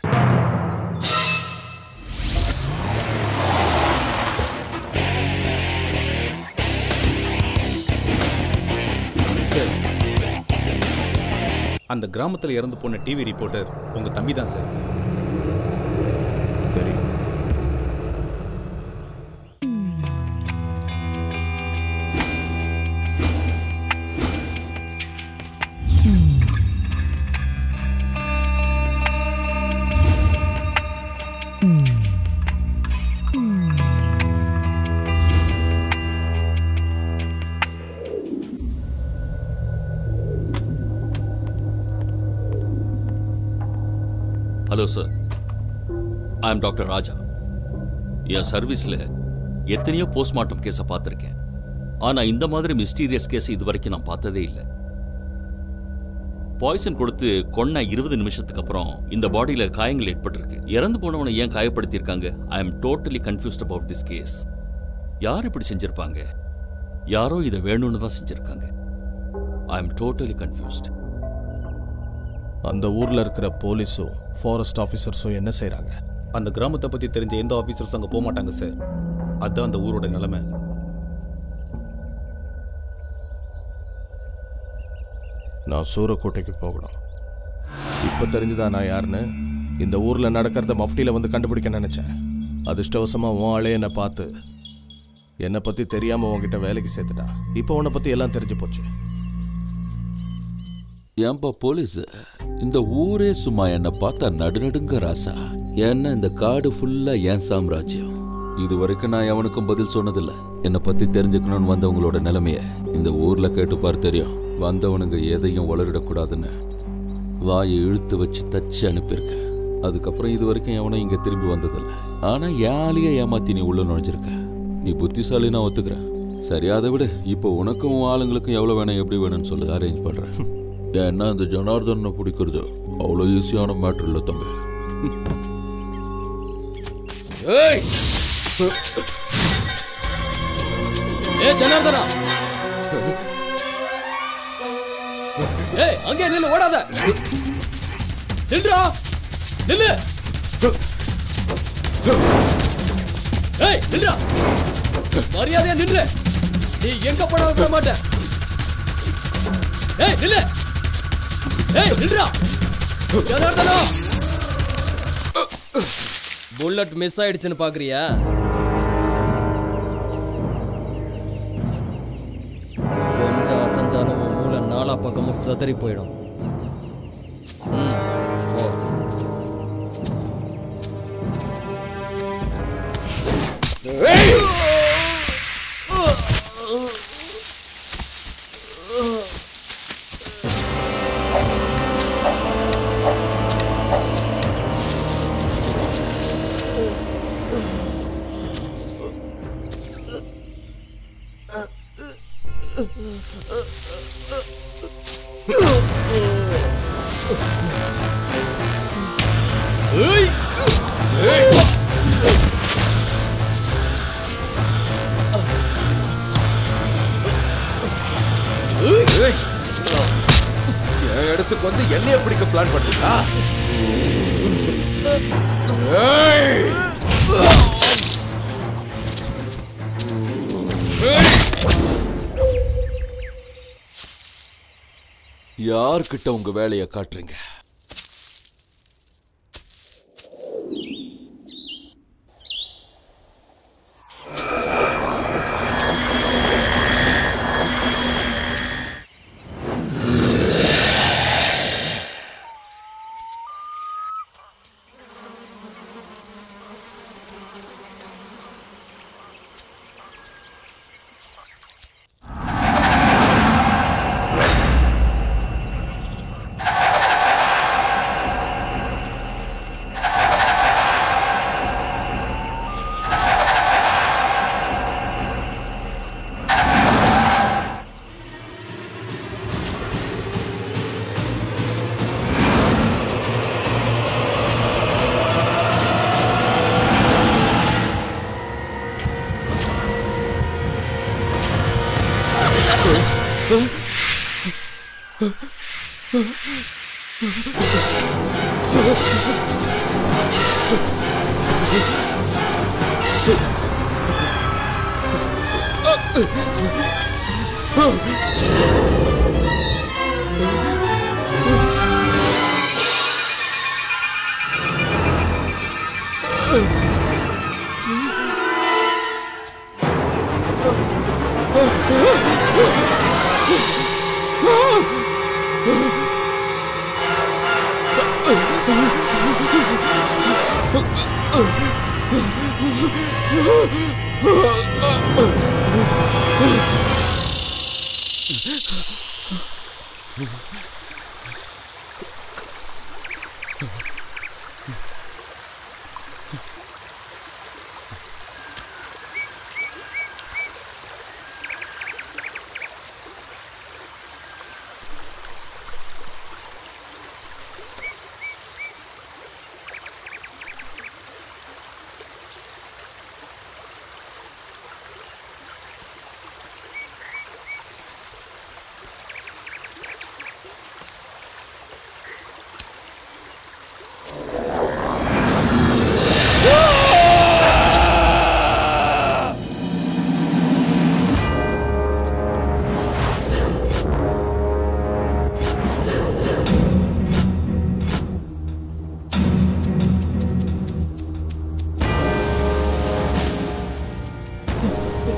சார், அந்த கிராமத்தில் இறந்து போன டிவி ரிப்போர்ட்டர் உங்க தம்பி தான் சார். தெரியும். Hello sir, I am doctor Raja. என் சர்வீஸில் எத்தனையோ போஸ்ட்மார்ட்டம் கேஸை பார்த்துருக்கேன், ஆனால் இந்த மாதிரி மிஸ்டீரியஸ் கேஸ் இது வரைக்கும் நான் பார்த்ததே இல்லை. பாய்சன் கொடுத்து கொன்ன இருபது நிமிஷத்துக்கு அப்புறம் இந்த பாடியில காயங்கள் ஏற்பட்டிருக்கு. இறந்து போனவனை ஏன் காயப்படுத்தியிருக்காங்க? I am totally confused about this case. யார் இப்படி செஞ்சிருப்பாங்க? யாரோ இதை வேணும்னு தான் செஞ்சிருக்காங்க. I am totally confused. அந்த ஊர்ல இருக்கிற போலீஸும் ஃபாரஸ்ட் ஆஃபீஸர்ஸும் என்ன செய்றாங்க? அந்த கிராமத்தை பத்தி தெரிஞ்ச எந்த ஆபீசர்ஸும் அங்க போக மாட்டாங்க சார். அதான் அந்த ஊரோட நிலைமை. நான் சூரக்கோட்டைக்கு போகணும். இப்போ தெரிஞ்சுதா நான் யாருன்னு? இந்த ஊர்ல நடக்கிறத மஃப்டியில வந்து கண்டுபிடிக்க நினைச்சேன். அதிர்ஷ்டவசமா உன் ஆளே என்னை பார்த்து என்னை பத்தி தெரியாம உன்கிட்ட வேலைக்கு சேர்த்துட்டான். இப்போ உன்னை பத்தி எல்லாம் தெரிஞ்சு போச்சு. ஏன்பா போலீஸ், இந்த ஊரே சும்மா என்னை பார்த்தா நடுநடுங்க ராசா. என்ன இந்த காடு ஃபுல்லா என் சாம்ராஜ்யம். இது வரைக்கும் நான் எவனுக்கும் பதில் சொன்னதில்லை. என்னை பத்தி தெரிஞ்சுக்கணும்னு வந்தவங்களோட நிலைமைய இந்த ஊர்ல கேட்டுப்பார் தெரியும். வந்தவனுங்க எதையும் வளரிடக்கூடாதுன்னு வாயை இழுத்து வச்சு தச்சு அனுப்பியிருக்க. அதுக்கப்புறம் இது வரைக்கும் எவனும் இங்க திரும்பி வந்ததில்லை. ஆனா யாழையே ஏமாத்தி நீ உள்ள நுழைஞ்சிருக்க. நீ புத்திசாலி, நான் ஒத்துக்கிறேன். சரி, அதை விட இப்போ உனக்கும் ஆளுங்களுக்கும் எவ்வளவு வேணும், எப்படி வேணும்னு சொல்லு, அரேஞ்ச் பண்றேன். ஏன்னா இந்த ஜனார்தனை பிடிக்கிறது அவ்வளோ ஈஸியான மேட்ரு இல்லை தம்பி. ஏய் ஏ ஜனார்தனா, ஏய் அங்கே நில்லு, ஓடாத. நில்றா, நில்லு. ஏய் நில்றா, மரியாதையா நில்லு. நீ எங்க போனாலும் விட மாட்டேன். ஏய் நில்லு. ஏய் நில்றா ஜனார்தனா. புல்லட் மிஸ் ஆயிடுச்சுன்னு பாக்குறியா? கொஞ்சம் அசஞ்சாலும் மூளை நாலா பக்கமும் சதறி போயிடும். என் இடத்துக்கு வந்து என்னைய பிடிக்க பிளான் பண்றீங்களா? யார்கிட்ட உங்க வேலையை காட்டுறீங்க?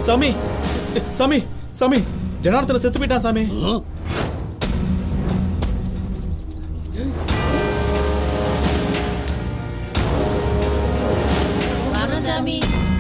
சாமி சாமி சாமி ஜனார்த்தன செத்து போயிட்டான் சாமி. சாமி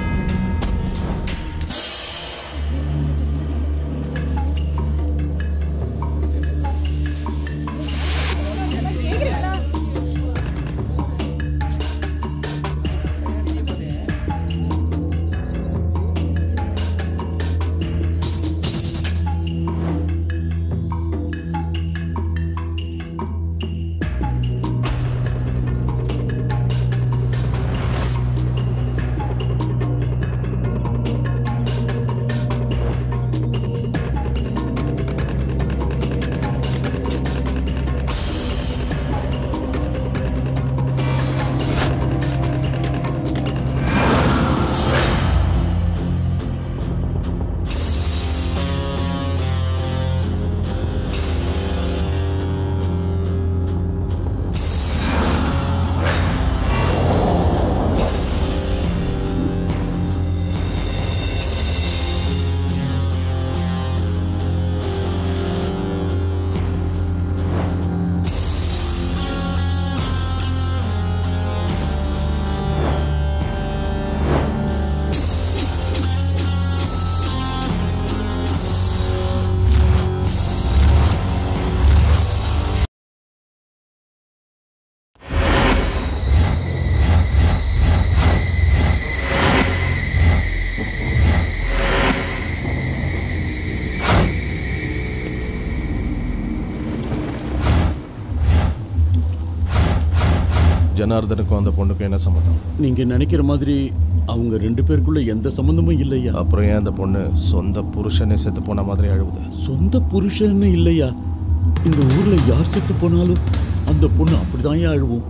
ஜனார்தனுக்கும் அந்த பொண்ணுக்கும் என்ன சம்மந்தம்? நீங்க நினைக்கிற மாதிரி அவங்க ரெண்டு பேருக்குள்ள எந்த சம்பந்தமும் இல்லையா. அப்புறம் ஏன் அந்த பொண்ணு சொந்த புருஷனே செத்து போன மாதிரி அழுவுது? சொந்த புருஷன்னு இல்லையா, இந்த ஊர்ல யார் செத்து போனாலும் அந்த பொண்ணு அப்படிதான் அழுவும்.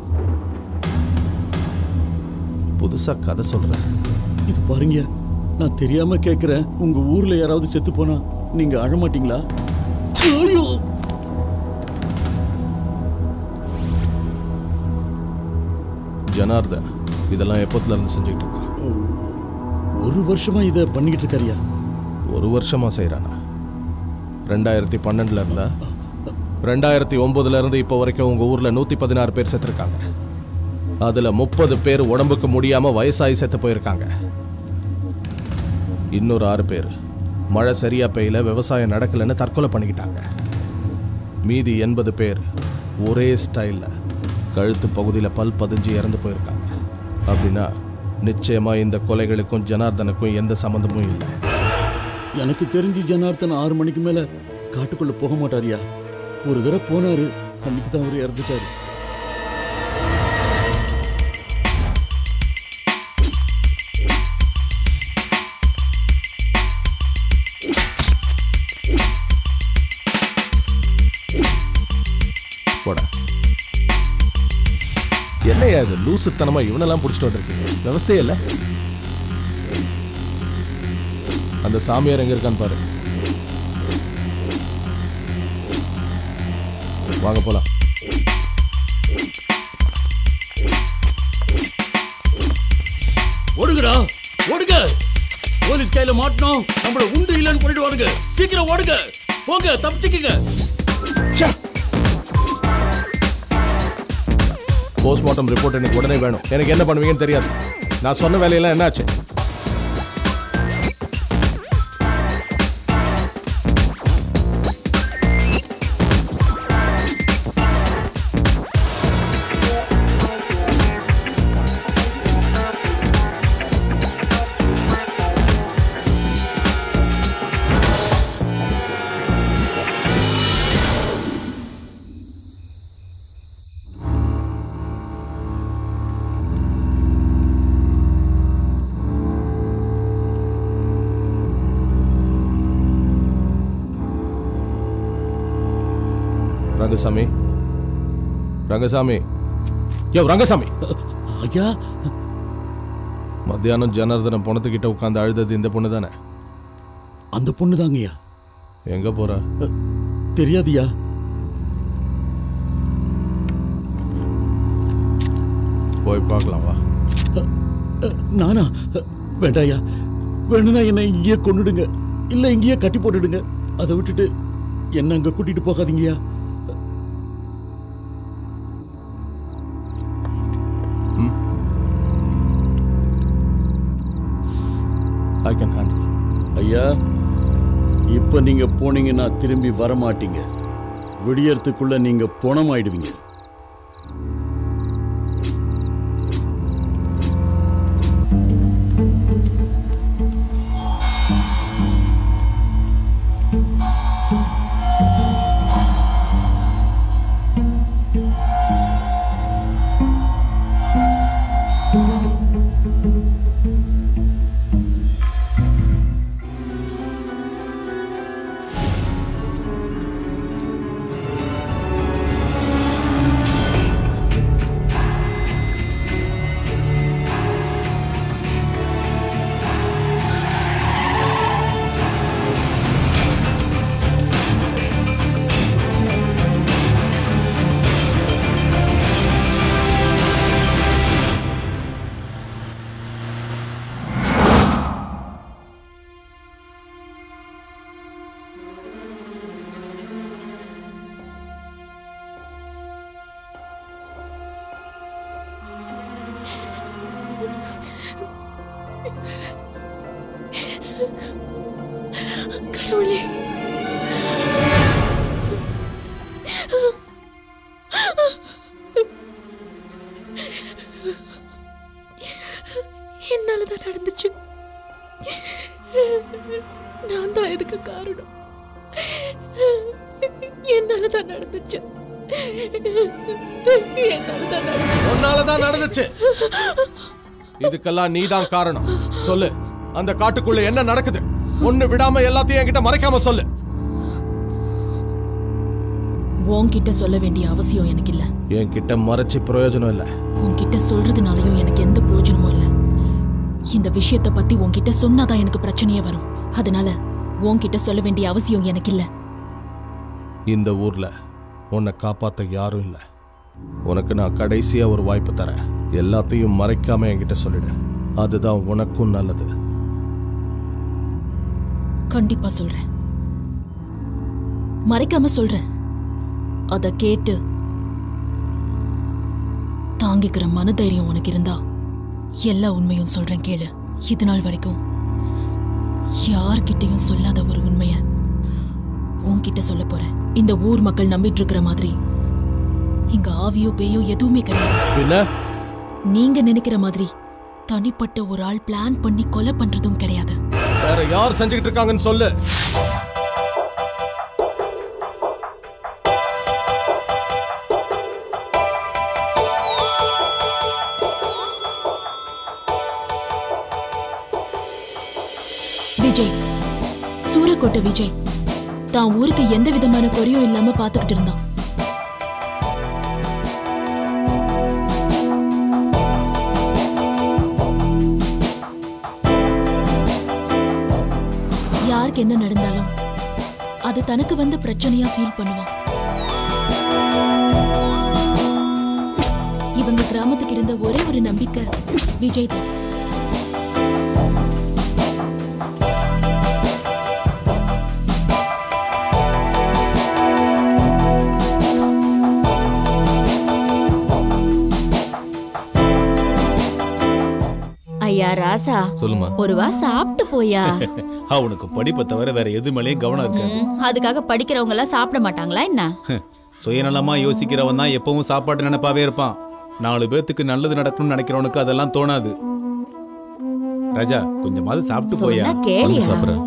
புதுசா கதை சொல்றேன். இது பாருங்க, நான் தெரியாம கேட்கிறேன், உங்க ஊர்ல யாராவது செத்து போனா நீங்க அழ மாட்டீங்களா? ஐயோ, ஜனார்தன் இதெல்லாம் எப்போத்துல இருந்து செஞ்சுக்கிட்டு இருக்க? ஒரு வருஷமா இதை பண்ணிக்கிட்டு இருக்காரியா? ஒரு வருஷமா செய்யறானா? ரெண்டாயிரத்தி பன்னெண்டுல இருந்தா ரெண்டாயிரத்தி ஒன்பதுல இருந்து இப்போ வரைக்கும் உங்க ஊர்ல நூத்தி பதினாறு பேர் செத்துருக்காங்க. அதுல முப்பது பேர் உடம்புக்கு முடியாம வயசாகி செத்து போயிருக்காங்க. இன்னொரு ஆறு பேர் மழை சரியா பெய்யல, விவசாயம் நடக்கலன்னு தற்கொலை பண்ணிக்கிட்டாங்க. மீதி எண்பது பேர் ஒரே ஸ்டைல்ல கழுத்து பகுதியில் பல் பதிஞ்சு இறந்து போயிருக்காங்க. அப்படின்னா நிச்சயமா இந்த கொலைகளுக்கும் ஜனார்தனுக்கும் எந்த சம்பந்தமும் இல்லை. எனக்கு தெரிஞ்சு ஜனார்தன் ஆறு மணிக்கு மேல காட்டுக்குள்ள போக மாட்டாரியா. ஒரு தடவை போனாரு, அன்னைக்கு தான் அவர் இறந்துட்டாரு. போடா. என்னையா அது லூசுத்தனமா இவனெல்லாம் பிடிச்சிட்டு வந்துருக்கீங்க? விவசாயம் இல்லை. அந்த சாமியார் எங்க இருக்கான்னு பாரு. வாங்க போலாம். ஓடுங்கடா, ஓடுங்க. போலீஸ் கையில மாட்டணும், நம்மள உண்டு இல்லைன்னு பண்ணிட்டு வாருங்க. சீக்கிரம் ஓடுங்க, போங்க, தப்பிச்சுக்கங்க. போஸ்ட்மார்ட்டம் ரிப்போர்ட் எனக்கு உடனே வேணும். எனக்கு என்ன பண்ணுவீங்கன்னு தெரியாது. நான் சொன்ன வேலையெல்லாம் என்னாச்சு? ரங்கசாமி, ரங்கசாமி, யோ ரங்கசாமி. ஐயா, மத்தியானம் ஜனார்தனம் பொணத்துக்கிட்ட உட்காந்து அழுதது இந்த பொண்ணு தானே? அந்த பொண்ணு தாங்கய்யா. எங்க போற? தெரியாதியா. போய் பார்க்கலாம் வா. நானா? வேண்டாயா, வேணும்னா என்ன இங்கேயே கொண்டுடுங்க, இல்ல இங்கேயே கட்டி போட்டுடுங்க. அதை விட்டுட்டு என்ன அங்க கூட்டிட்டு போகாதீங்கயா. I can handle. ஐயா, இப்ப நீங்க போனீங்கன்னா திரும்பி வர மாட்டீங்க. விடியறதுக்குள்ள நீங்க பணமாயிடுவீங்க. கடவுளே, என்னாலதான் நடந்துச்சு. நான் தான் இதுக்கு காரணம். என்னாலதான் நடந்துச்சு. என்னாலதான் நடந்துச்சு. உன்னாலதான் நடந்துச்சு. இதுக்கெல்லாம் நீதான் காரணம். சொல்லு, அந்த காட்டுக்குள்ள என்ன நடக்குது? ஒண்ணு விடாம எல்லாத்தையும் என்கிட்ட மறைக்காம சொல்லு. உன்கிட்ட சொல்ல வேண்டிய அவசியம் எனக்கு இல்ல. என்கிட்ட மறைச்சு பிரயோஜனம் இல்ல. உன்கிட்ட சொல்றதுனாலயும் எனக்கு எந்த பிரயோஜனமும் இல்ல. இந்த விஷயத்தை பத்தி உன்கிட்ட சொன்னாதான் எனக்கு பிரச்சனையே வரும். அதனால உன்கிட்ட சொல்ல வேண்டிய அவசியம் எனக்கு இல்ல. இந்த ஊர்ல உன்னை காப்பாத்த யாரும் இல்ல. உனக்கு நான் கடைசியா ஒரு வாய்ப்பு தரேன். எல்லாத்தையும் மறைக்காம என்கிட்ட சொல்லிடு. அதுதான் உனக்கும் நல்லது. கண்டிப்பா சொல்றேன். மறைக்காம சொல்றேன். அத கேட்டு தாங்கிக்கிற மனதைரியம் உனக்கு இருந்தா எல்லா உண்மையும் சொல்றேன் கேளு. இது நாள் வரைக்கும் யார்கிட்டையும் சொல்லாத ஒரு உண்மைய உன்கிட்ட சொல்ல போறேன். இந்த ஊர் மக்கள் நம்பிட்டு இருக்கிற மாதிரி இங்க ஆவியோ பேயோ எதுவுமே கிடையாது. நீங்க நினைக்கிற மாதிரி தனிப்பட்ட ஒரு ஆள் பிளான் பண்ணி கொலை பண்றதும் கிடையாது. வேற யார் செஞ்சுக்கிட்டு இருக்காங்கன்னு சொல்லு. விஜய், சூரக்கோட்டை விஜய் தான் ஊருக்கு எந்த விதமான குறையும் இல்லாம பாத்துக்கிட்டு இருந்தான். யாருக்கு என்ன நடந்தாலும் அது தனக்கு வந்த பிரச்சனையா ஃபீல் பண்ணுவான். இவங்க கிராமத்துக்கு இருந்த ஒரே ஒரு நம்பிக்கை விஜய் தான். ஐயா ராசா, சொல்லுமா. ஒரு வா சாப்பிட்டு போயா. அவனுக்கு படிப்பை தவிர வேற எது மேலேயும் கவனம் இருக்காது. ம், அதுக்காக படிக்கிறவங்க எல்லாம் சாப்பிட மாட்டாங்களா என்ன? சுயநலமா யோசிக்கிறவன் தான் எப்பவும் சாப்பாட்டு நினைப்பாவே இருப்பான். நாலு பேத்துக்கு நல்லது நடக்கணும்னு நினைக்கிறவனுக்கு அதெல்லாம் தோணாது. ராஜா, கொஞ்சமாவது சாப்பிட்டு போயா. சொன்னா கேளியா? சாப்பிட்றேன்.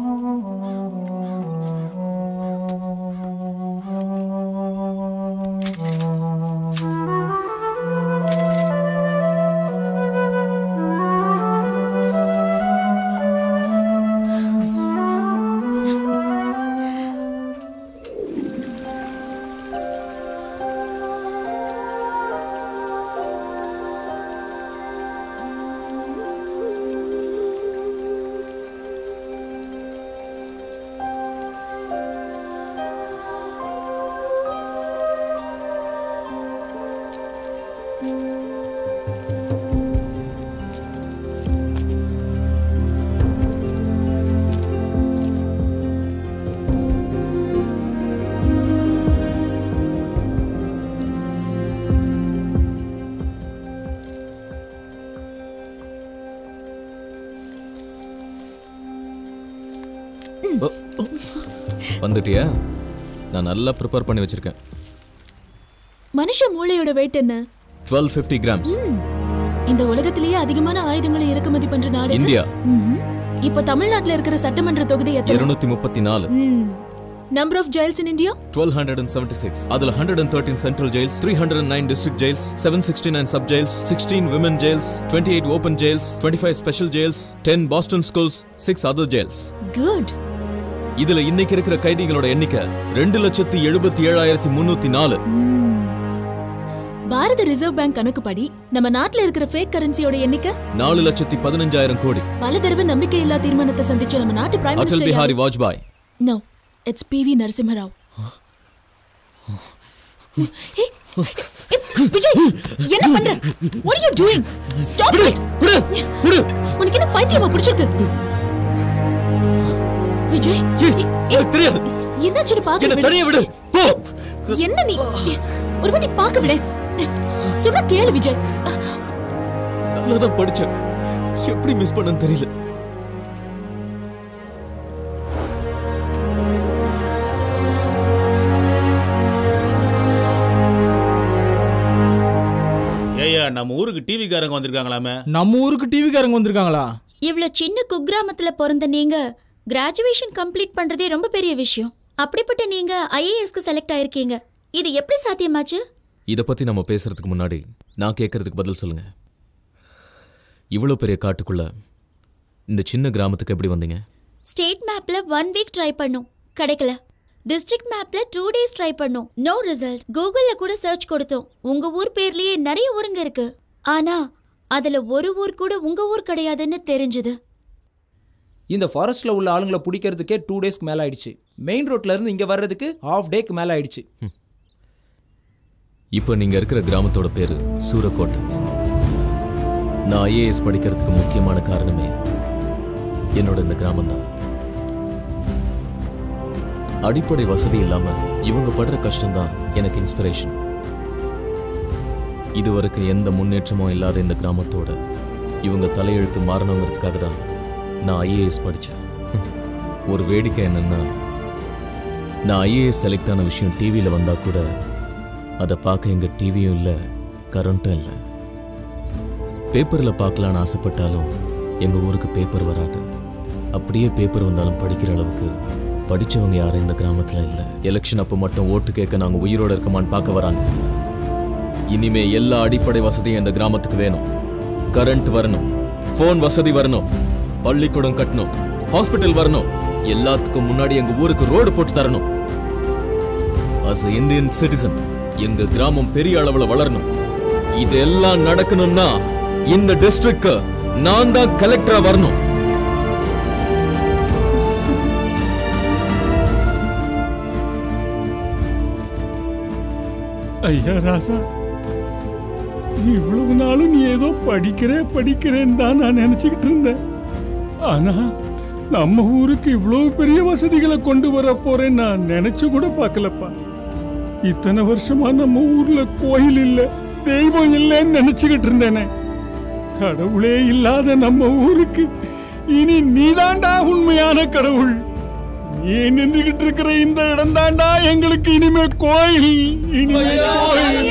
வந்துட்டியா? நான் நல்லா ப்ரிப்பேர் பண்ணி வச்சிருக்கேன். மனுஷ மூளையோட வெயிட் என்ன? Twelve fifty grams. இந்த உலகத்திலேயே அதிகமான ஆயுதங்களை இறக்குமதி பண்ற நாடு இந்தியா. இப்போ தமிழ்நாட்டுல இருக்கிற சட்டமன்ற தொகுதி எத்தனை? இருநூத்தி முப்பத்தி நாலு. Number of jails in India? twelve seventy-six. அதுல one hundred thirteen central jails, three hundred nine district jails, seven sixty-nine sub jails, sixteen women jails, twenty-eight open jails, twenty-five special jails, ten Boston schools, six other jails. Good. இதுல இன்னைக்கு இருக்கிற கைதிகளோட எண்ணிக்கை ரெண்டு லட்சத்தி எழுபத்தி ஏழாயிரத்தி முன்னூத்தி நாலு. பாரத ரிசர்வ் பேங்க் கணக்குப்படி நம்ம நாட்டுல இருக்கிற ஃபேக் கரன்சியோட எண்ணிக்கை நாலு லட்சத்தி பதினஞ்சாயிரம் கோடி. பல தடவை நம்பிக்கையில்லா தீர்மானத்தை சந்திச்ச நம்ம நாட்டு prime minister Atal Bihari Vajpayee. No, it's P V Narasimha Rao. Vijay, என்ன பண்ற? What are you doing? Stop it. உனக்கு என்ன பைத்தியமா பிடிச்சிருக்கு? விஜய், எனக்கு தெரியாது. என்னாச்சு பாக்க என்ன தனியா விடு. போ. என்ன நீ? ஒரு வாட்டி பாக்க விடு. சொன்னா கேளு விஜய். நல்லா தான் படிச்சேன். எப்படி மிஸ் பண்ணன்னு தெரியல. ஏயா, நம்ம ஊருக்கு டிவி காரங்க வந்திருக்காங்களாமே. நம்ம ஊருக்கு டிவி காரங்க வந்திருக்காங்களா? இவ்வளவு சின்ன குக்கிராமத்துல பிறந்த நீங்க கிராஜுவேஷன் கம்ப்ளீட் பண்றதே ரொம்ப பெரிய விஷயம். அப்படிப்பட்ட நீங்க ஐஏஎஸ்க்கு செலக்ட் ஆயிருக்கீங்க. இது எப்படி சாத்தியமாச்சு? இத பத்தி நம்ம பேசுறதுக்கு முன்னாடி நான் கேட்கறதுக்கு பதில் சொல்லுங்க. இவ்வளவு பெரிய காட்டுக்குள்ள இந்த சின்ன கிராமத்துக்கு எப்படி வந்தீங்க? ஸ்டேட் மேப்ல ஒன் வீக் ட்ரை பண்ணோம், கிடைக்கல. டிஸ்ட்ரிக்ட் மேப்ல டூ டேஸ் ட்ரை பண்ணோம், நோ ரிசல்ட். கூகுள்ல கூட சர்ச் கொடுத்தோம். உங்க ஊர் பேர்லயே நிறைய ஊருங்க இருக்கு, ஆனா அதுல ஒரு ஊர் கூட உங்க ஊர் கிடையாதுன்னு தெரிஞ்சது. இந்த ஃபாரஸ்ட்ல உள்ள ஆளுங்களை பிடிக்கிறதுக்கே டூ டேஸ்க்கு மேல ஆயிடுச்சு. மெயின் ரோட்ல இருந்து இங்க வர்றதுக்கு ஹாஃப் டேக்கு மேல ஆயிடுச்சு. இப்போ நீங்க இருக்கிற கிராமத்தோட பேரு சூரக்கோட்டை. நான் ஐஏஎஸ் படிக்கிறதுக்கு முக்கியமான காரணமே என்னோட இந்த கிராமம் தான். அடிப்படை வசதி இல்லாம இவங்க படுற கஷ்டம் தான் எனக்கு இன்ஸ்பிரேஷன். இதுவரைக்கும் எந்த முன்னேற்றமும் இல்லாத இந்த கிராமத்தோட இவங்க தலையெழுத்து மாறணுங்கிறதுக்காக தான் நான் ஐஏஎஸ் படித்தேன். ஒரு வேடிக்கை என்னன்னா, நான் ஐஏஎஸ் செலக்ட் ஆன விஷயம் டிவியில் வந்தால் கூட அதை பார்க்க எங்கள் டிவியும் இல்லை, கரண்ட்டும் இல்லை. பேப்பரில் பார்க்கலான்னு ஆசைப்பட்டாலும் எங்கள் ஊருக்கு பேப்பர் வராது. அப்படியே பேப்பர் வந்தாலும் படிக்கிற அளவுக்கு படித்தவங்க யாரும் இந்த கிராமத்தில் இல்லை. எலெக்ஷன் அப்போ மட்டும் ஓட்டு கேட்க நாங்கள் உயிரோடு இருக்கமான்னு பார்க்க வராங்க. இனிமே எல்லா அடிப்படை வசதியும் இந்த கிராமத்துக்கு வேணும். கரண்ட் வரணும், ஃபோன் வசதி வரணும், பள்ளிக்கூடம் கட்டணும், ஹாஸ்பிட்டல் வரணும். எல்லாத்துக்கும் முன்னாடி எங்க ஊருக்கு ரோடு போட்டு தரணும். அஸ் இந்தியன் சிட்டிசன் எங்க கிராமம் பெரிய அளவுல வளரணும். இதெல்லாம் நடக்கணும்னா இந்த டிஸ்ட்ரிக்ட்க்கு நான் தான் கலெக்டரா வரணும். ஐயா ராசா, இவ்வளவு நாளும் நீ ஏதோ படிக்கிற படிக்கிறேன்னு தான் நான் நினைச்சுக்கிட்டு இருந்தேன். ஆனா நம்ம ஊருக்கு இவ்வளவு பெரிய வசதிகளை கொண்டு வர போறேன்னு நான் நினைச்சு கூட பார்க்கலப்பா. இத்தனை வருஷமா நம்ம ஊர்ல கோயில் இல்ல, தெய்வம் இல்லைன்னு நினைச்சுக்கிட்டு இருந்தேனே. கடவுளே இல்லாத நம்ம ஊருக்கு இனி நீதாண்டா உண்மையான கடவுள். நீ நின்றுகிட்டு இருக்கிற இந்த இடம் தாண்டா எங்களுக்கு இனிமே கோயில். இனிமே கோயில்.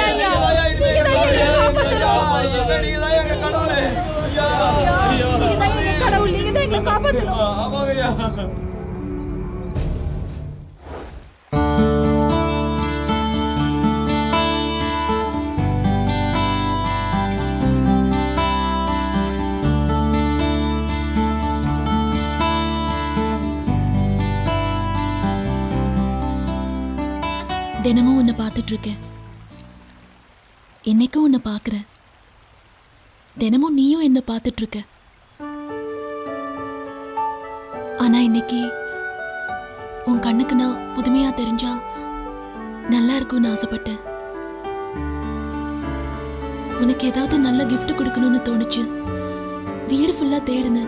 தினமும் உன்னை பார்த்துட்டு இருக்கேன், என்னைக்கும் உன்னை பார்க்குறேன். தினமும் நீயும் என்ன பார்த்துட்டு இருக்க. ஆனா இன்னைக்கு உன் கண்ணுக்கு நான் புதுமையா தெரிஞ்சா நல்லா இருக்கும்னு ஆசைப்பட்டேன். உனக்கு ஏதாவது நல்ல கிஃப்ட் கொடுக்கணும்னு தோணுச்சு. வீடு ஃபுல்லா தேடுன,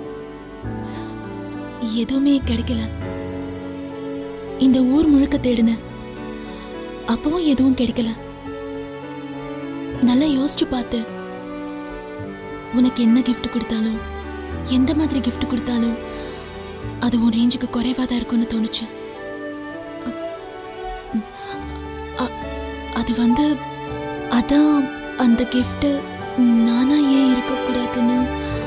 எதுவுமே கிடைக்கல. இந்த ஊர் முழுக்க தேடுன, அப்பவும் எதுவும் கிடைக்கல. நல்லா யோசிச்சு பார்த்து உனக்கு என்ன கிஃப்ட் கொடுத்தாலும், எந்த மாதிரி கிஃப்ட் கொடுத்தாலும் அது உன் ரேஞ்சுக்கு குறைவா தான் இருக்கும்னு தோணுச்சு. அ- அது வந்து அதான் அந்த கிஃப்ட் நானா ஏன் இருக்கக்கூடாதுன்னு.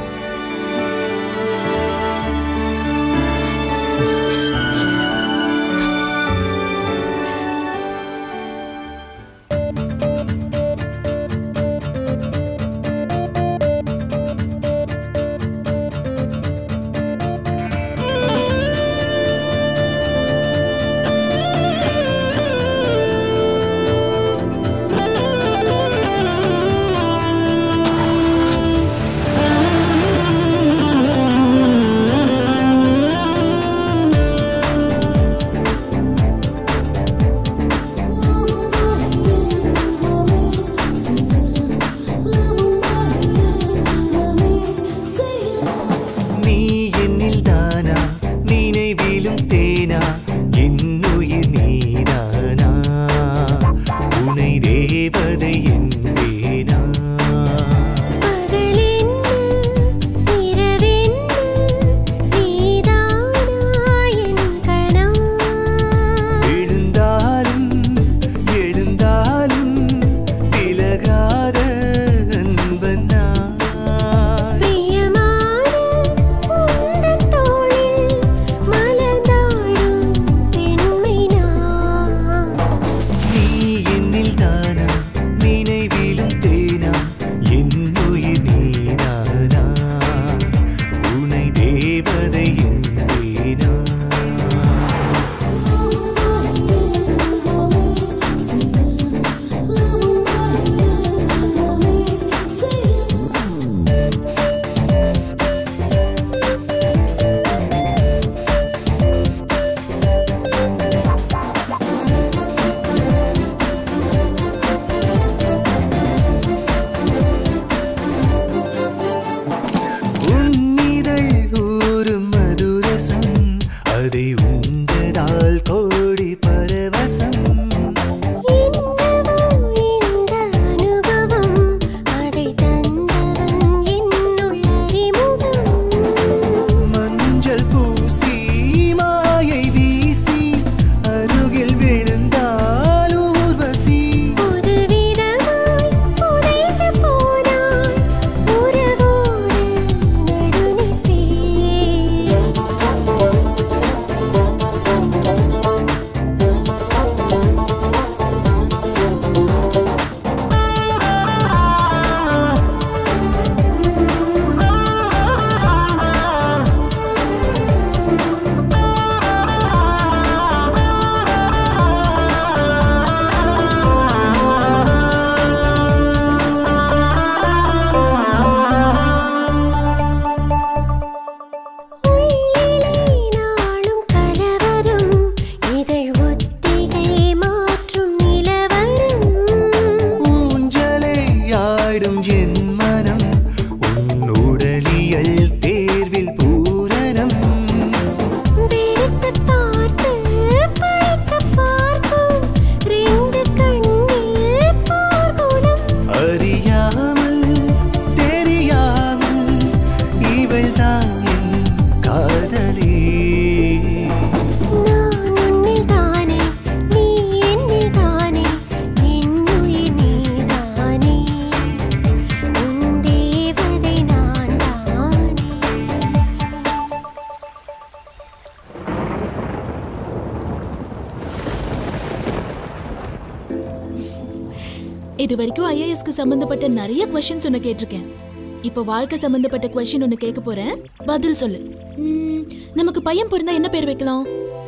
இது வரைக்கும் ஐஏஎஸ்க்கு சம்பந்தப்பட்ட நிறைய क्वेश्चंस உன்னை கேட்டிருக்கேன். இப்போ வாழ்க்கை சம்பந்தப்பட்ட क्वेश्चन ஒன்னு கேட்க போறேன். பதில் சொல்லு. ம், நமக்கு பையன் பிறந்தா என்ன பேர் வைக்கலாம்?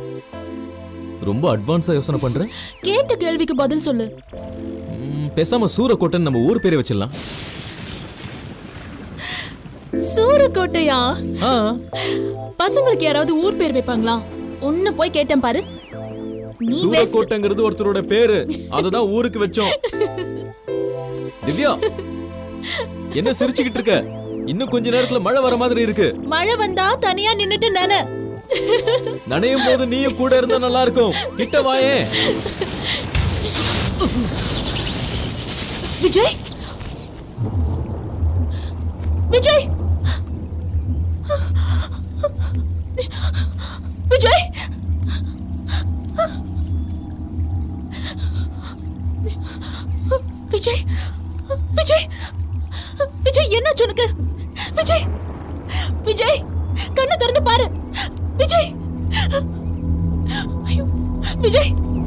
ரொம்ப அட்வான்ஸா யோசனை பண்றேன். கேட்ட கேள்விக்கு பதில் சொல்லு. ம், பேசாம சூரக்கோட்டன் நம்ம ஊர் பேரை வச்சிடலாம். சூரக்கோட்டையா? ஆ. பசங்களுக்கு யாராவது ஊர் பேர் வைப்பாங்களா? ஒன்னு போய் கேட்டேன் பாரு. நீ வேஸ்ட். சூரக்கோட்டைங்கிறது ஒருத்தரோட பேரு. அததான் ஊருக்கு வச்சோம். திவ்யா, என்ன சிரிச்சுக்கிட்டு இருக்க? இன்னும் கொஞ்ச நேரத்துல மழை வர மாதிரி இருக்கு. மழை வந்தா தனியா நின்னுட்டு நானே நனையும் போது நீயும் கூட இருந்தா நல்லா இருக்கும். கிட்ட வாயே. விஜய், விஜய், விஜய் விஜய் விஜய் விஜய் என்ன உனக்கு? விஜய் விஜய் கண்ணை திறந்து பாரு. விஜய் ஐயோ விஜய்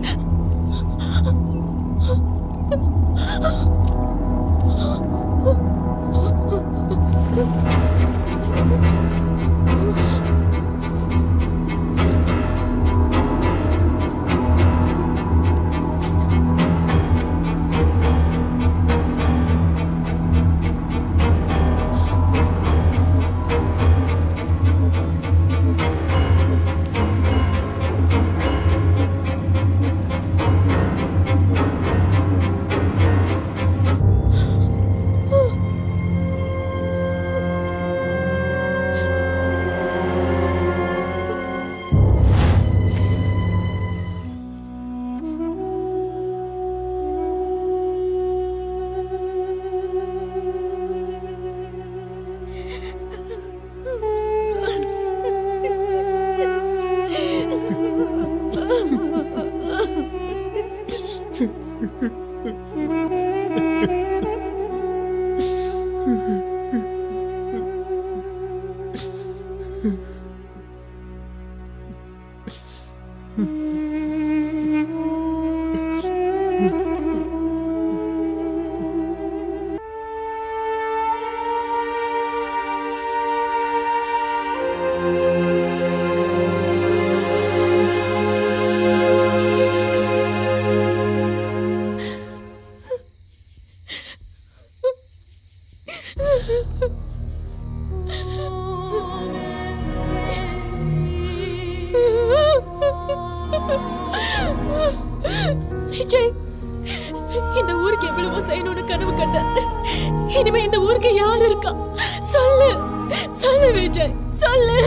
விஜய் இந்த ஊருக்கு எவ்வளவோ செய்யணும்னு கனவு கண்ட. இனிமே இந்த ஊருக்கு யார் இருக்கா? சொல்லு சொல்லு விஜய் சொல்லு.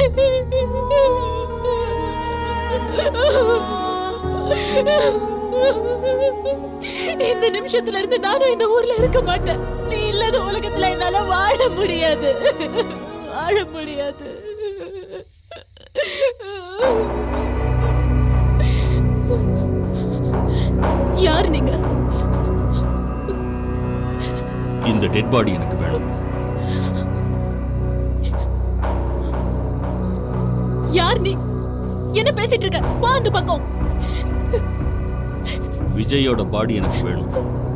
இந்த நிமிஷத்துல இருந்து நானும் இந்த ஊர்ல இருக்க மாட்டேன். நீ இல்லாத உலகத்துல என்னால வாழ முடியாது, வாழ முடியாது. யார் நீங்க? இந்த டெட் பாடி எனக்கு வேணும். யார் நீ? என்ன பேசிட்டு இருக்க? போ அந்த பக்கம். விஜயோட பாடி எனக்கு வேணும்.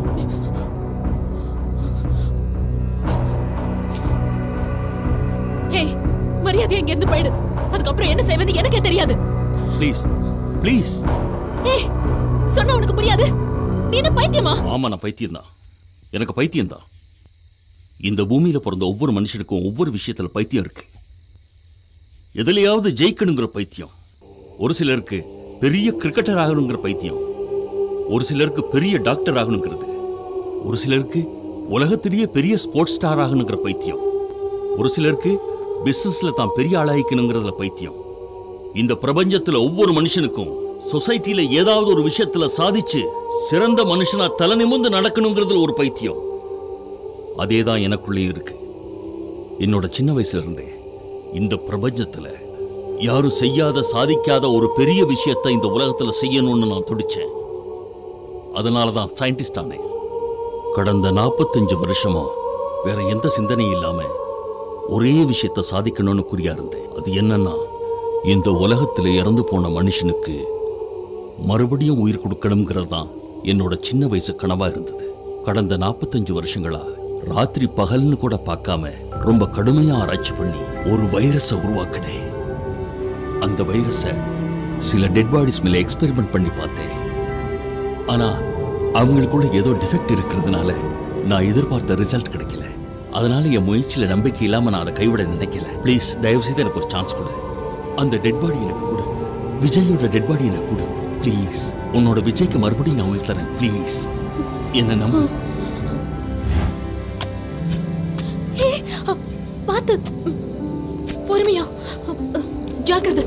ஹே, மரியாதை இங்க இருந்து போயிடு. அதுக்கப்புறம் என்ன செய்வேன்னு எனக்கே தெரியாது. Please please. ஹே, சொன்னா உனக்கு புரியாது. நீ என்ன பைத்தியமா? ஆமா, நான் பைத்தியம் தான். எனக்கு பைத்தியம் தான். இந்த பூமியில பிறந்த ஒவ்வொரு மனுஷனுக்கும் ஒவ்வொரு விஷயத்துல பைத்தியம் இருக்கு. எதுலையாவது ஜெயிக்கணுங்கிற பைத்தியம், ஒரு சிலருக்கு பெரிய கிரிக்கெட்டர் ஆகணுங்கிற பைத்தியம், ஒரு சிலருக்கு பெரிய டாக்டர் ஆகணுங்கிறது, ஒரு சிலருக்கு உலகத்திலேயே பெரிய ஸ்போர்ட்ஸ் ஸ்டார் ஆகணுங்கிற பைத்தியம், ஒரு சிலருக்கு பிசினஸ்ல தான் பெரிய ஆளாயிக்கணுங்கிறதுல பைத்தியம். இந்த பிரபஞ்சத்துல ஒவ்வொரு மனுஷனுக்கும் சொசைட்டில ஏதாவது ஒரு விஷயத்துல சாதிச்சு சிறந்த மனுஷனா தலை நிமிர்ந்து நடக்கணுங்கிறதுல ஒரு பைத்தியம். அதேதான் எனக்குள்ளேயும் இருக்கு. என்னோட சின்ன வயசுல இருந்தே இந்த பிரபஞ்சத்துல யாரும் செய்யாத சாதிக்காத ஒரு பெரிய விஷயத்தை இந்த உலகத்துல செய்யணும்னு நான் துடிச்சேன். அதனாலதான் சயின்டிஸ்ட் ஆனேன். கடந்த நாற்பத்தஞ்சு வருஷமா வேற எந்த சிந்தனையும் இல்லாம ஒரே விஷயத்தை சாதிக்கணும்னு குறியா இருந்தேன். அது என்னன்னா, இந்த உலகத்துல இறந்து போன மனுஷனுக்கு மறுபடியும் உயிர் கொடுக்கணுங்கிறது தான் என்னோட சின்ன வயசு கனவா இருந்தது. கடந்த நாற்பத்தஞ்சு வருஷங்களா ராத்திரி பகல்னு கூட பார்க்காம ரொம்ப கடுமையா ஆராய்ச்சி பண்ணி ஒரு வைரஸை உருவாக்கினேன். அந்த வைரஸை சில டெட் பாடிஸ் மேல எக்ஸ்பெரிமெண்ட் பண்ணி பார்த்தேன். ஆனா அவங்களுக்குள்ள ஏதோ டிஃபெக்ட் இருக்கிறதுனால நான் எதிர்பார்த்த ரிசல்ட் கிடைக்கல. அதனால என் முயற்சியில நம்பிக்கை இல்லாம நான் அதை கைவிட நினைக்கல. ப்ளீஸ் தயவு செய்து எனக்கு ஒரு சான்ஸ் கொடு. அந்த டெட் பாடி எனக்கு கொடு. விஜயோட டெட் பாடி எனக்கு கொடு. ப்ளீஸ், உன்னோட விஜய்க்கு மறுபடியும் நான் உயிர் தரேன். ப்ளீஸ் என்ன நம்பு. பாத்து, பொறுமையா, ஜாக்கிரதை.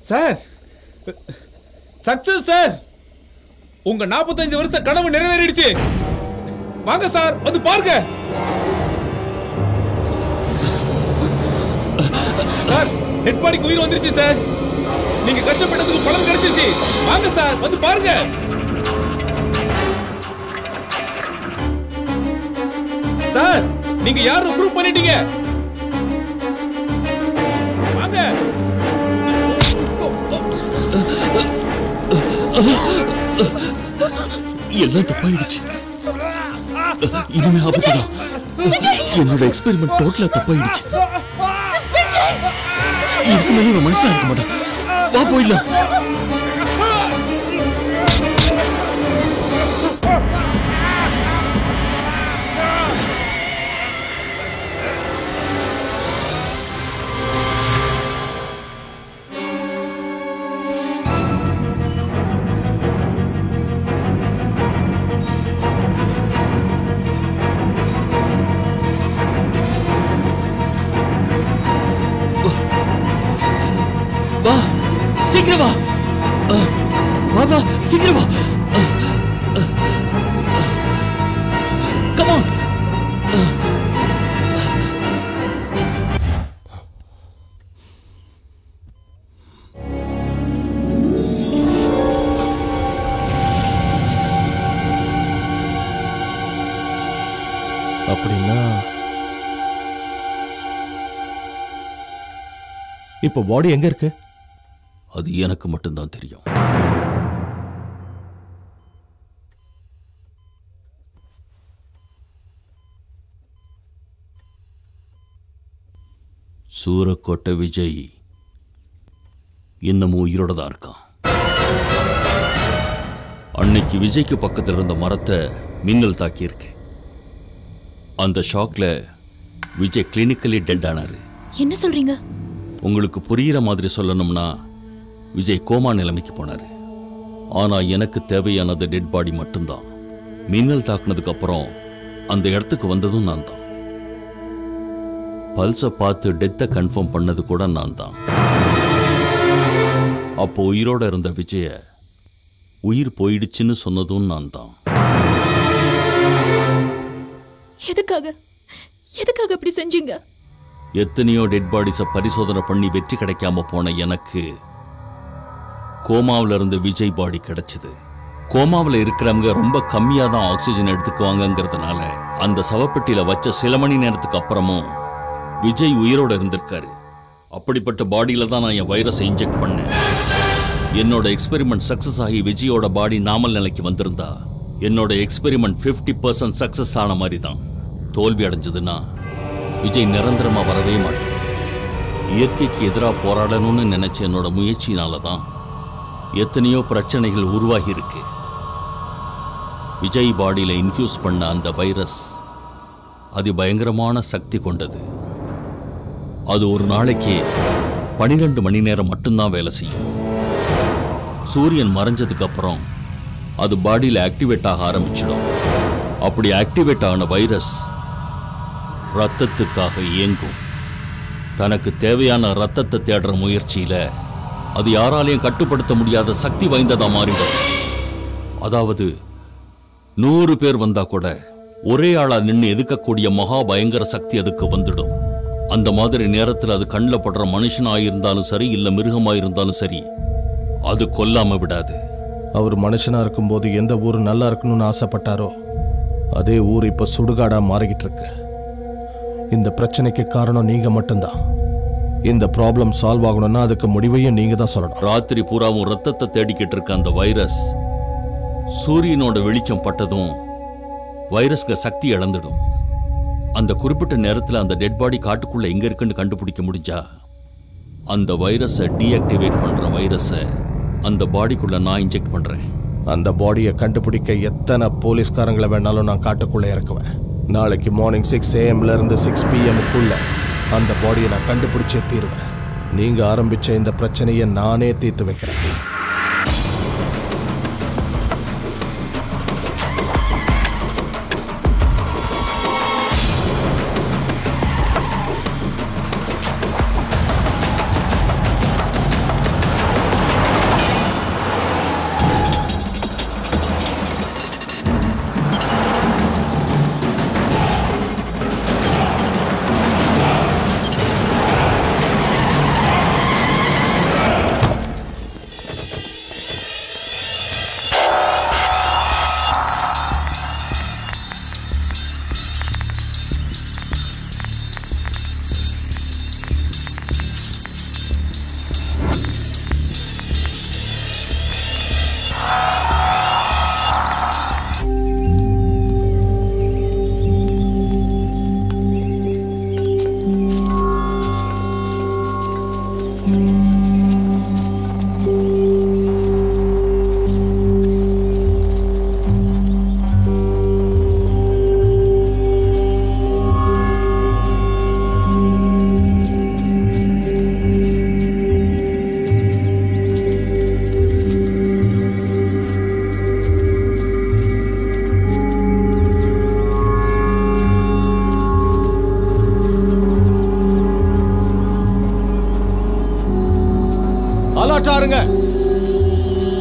சார் சக்சஸ் சார், உங்க நாற்பத்தஞ்சு வருஷ கனவு நிறைவேறிடுச்சு. வாங்க சார், வந்து பாருங்க. சார் டெட் பாடிக்கு உயிர் வந்துருச்சு சார். நீங்க கஷ்டப்பட்டதுக்கு பலன் கிடைச்சிருச்சு. வாங்க சார், வந்து பாருங்க. சார் நீங்க யாரும் ப்ரூவ் பண்ணிட்டீங்க. வாங்க. எல்லாம் தப்பாயிடுச்சு. இனிமே ஆபத்துதான். என்னோட எக்ஸ்பெரிமெண்ட் டோட்டலா தப்பாயிடுச்சு. இதுக்கு மேலே இவன் மனுஷன் இருக்க மாட்டான். வா போயிடலாம். சீக்கிரம் வா. வா வா சீக்கிரம் வா. Come on. அப்படின்னா இப்போ பாடி எங்க இருக்கு? அது எனக்கு மட்டும்தான் தெரியும். சூரக்கோட்டை விஜய் இன்னமும் உயிரோட தான் இருக்கான். அன்னைக்கு விஜய்க்கு பக்கத்தில் இருந்த மரத்தை மின்னல் தாக்கியிருக்கு. அந்த ஷாக்ல விஜய் கிளினிக்கலி டெட் ஆனாரு. என்ன சொல்றீங்க? உங்களுக்கு புரியுற மாதிரி சொல்லணும்னா விஜய் கோமா நிலைமைக்கு போனாரு. ஆனா எனக்கு தேவையானது டெட் பாடி மட்டும்தான். மின்னல் தாக்குனதுக்கு அப்புறம் அந்த இடத்துக்கு வந்ததும் நான் தான். பல்ஸை பார்த்து டெத்தை கன்ஃபார்ம் பண்ணது கூட நான் தான். அப்போ உயிரோட இருந்த விஜய உயிர் போயிடுச்சுன்னு சொன்னதும் நான் தான். எதுக்காக எதுக்காக அப்படி செஞ்சீங்க? எத்தனையோ டெட் பாடிஸை பரிசோதனை பண்ணி வெற்றி கிடைக்காம போன எனக்கு கோமாவில் இருந்து விஜய் பாடி கிடைச்சது. கோமாவில் இருக்கிறவங்க ரொம்ப கம்மியாக தான் ஆக்சிஜன் எடுத்துக்குவாங்கங்கிறதுனால அந்த சவப்பெட்டியில வச்ச சில மணி நேரத்துக்கு அப்புறமும் விஜய் உயிரோட இருந்திருக்காரு. அப்படிப்பட்ட பாடியில தான் நான் என் வைரஸை இன்ஜெக்ட் பண்ணேன். என்னோட எக்ஸ்பெரிமெண்ட் சக்சஸ் ஆகி விஜயோட பாடி நாமல் நிலைக்கு வந்திருந்தா என்னோட எக்ஸ்பெரிமெண்ட் ஃபிஃப்டி பர்சன்ட் சக்சஸ் ஆன மாதிரி தான். தோல்வி அடைஞ்சதுன்னா விஜய் நிரந்தரமா வரவே மாட்டான். இயற்கைக்கு எதிராக போராடணும்னு நினைச்ச என்னோட முயற்சியினால தான் எத்தனையோ பிரச்சனைகள் உருவாகி இருக்கு. விஜய் பாடியில இன்ஃபியூஸ் பண்ண அந்த வைரஸ் அது பயங்கரமான சக்தி கொண்டது. அது ஒரு நாளைக்கு பனிரெண்டு மணி நேரம் மட்டும்தான் வேலை செய்யும். சூரியன் மறைஞ்சதுக்கு அப்புறம் அது பாடியில் ஆக்டிவேட் ஆக ஆரம்பிச்சிடும். அப்படி ஆக்டிவேட் ஆன வைரஸ் ரத்தத்துக்காக இயங்கும். தனக்கு தேவையான ரத்தத்தை தேடுற முயற்சியில அது யாராலையும் கட்டுப்படுத்த முடியாத சக்தி வாய்ந்ததா மாறிடும். அதாவது நூறு பேர் வந்தா கூட ஒரே ஆளா நின்று எதுக்கக்கூடிய மகா பயங்கர சக்தி அதுக்கு வந்துடும். அந்த மாதிரி நேரத்தில் அது கண்ணில் படுற மனுஷனாயிருந்தாலும் சரி இல்ல மிருகமாயிருந்தாலும் சரி அது கொல்லாம விடாது. அவர் மனுஷனா இருக்கும்போது எந்த ஊர் நல்லா இருக்கணும்னு ஆசைப்பட்டாரோ அதே ஊர் இப்ப சுடுகாடா மாறிக்கிட்டு இருக்கு. இந்த பிரச்சனைக்கு காரணம் நீங்க மட்டும்தான். இந்த ப்ராப்ளம் சால்வ் ஆகணும்னா அதுக்கு முடிவையும் நீங்க தான் சொல்லணும். ராத்திரி பூராவும் ரத்தத்தை தேடிக்கிட்டு இருக்க அந்த வைரஸ் சூரியனோட வெளிச்சம் பட்டதும் வைரஸ்க்கு சக்தி இழந்துடும். அந்த குறிப்பிட்ட நேரத்தில் அந்த டெட் பாடி காட்டுக்குள்ள எங்க இருக்குன்னு கண்டுபிடிக்க முடிஞ்சா அந்த வைரஸை டீஆக்டிவேட் பண்ற வைரஸை அந்த பாடிக்குள்ள நான் இன்ஜெக்ட் பண்றேன். அந்த பாடியை கண்டுபிடிக்க எத்தனை போலீஸ்காரங்களை வேணாலும் நான் காட்டுக்குள்ள இறக்குவேன். நாளைக்கு மார்னிங் சிக்ஸ் ஏஎம்ல இருந்து சிக்ஸ் பிஎம்க்குள்ள அந்த பாடியை நான் கண்டுபிடிச்சே தீருவேன். நீங்க ஆரம்பிச்ச இந்த பிரச்சனையை நானே தீர்த்து வைக்கிறேன்.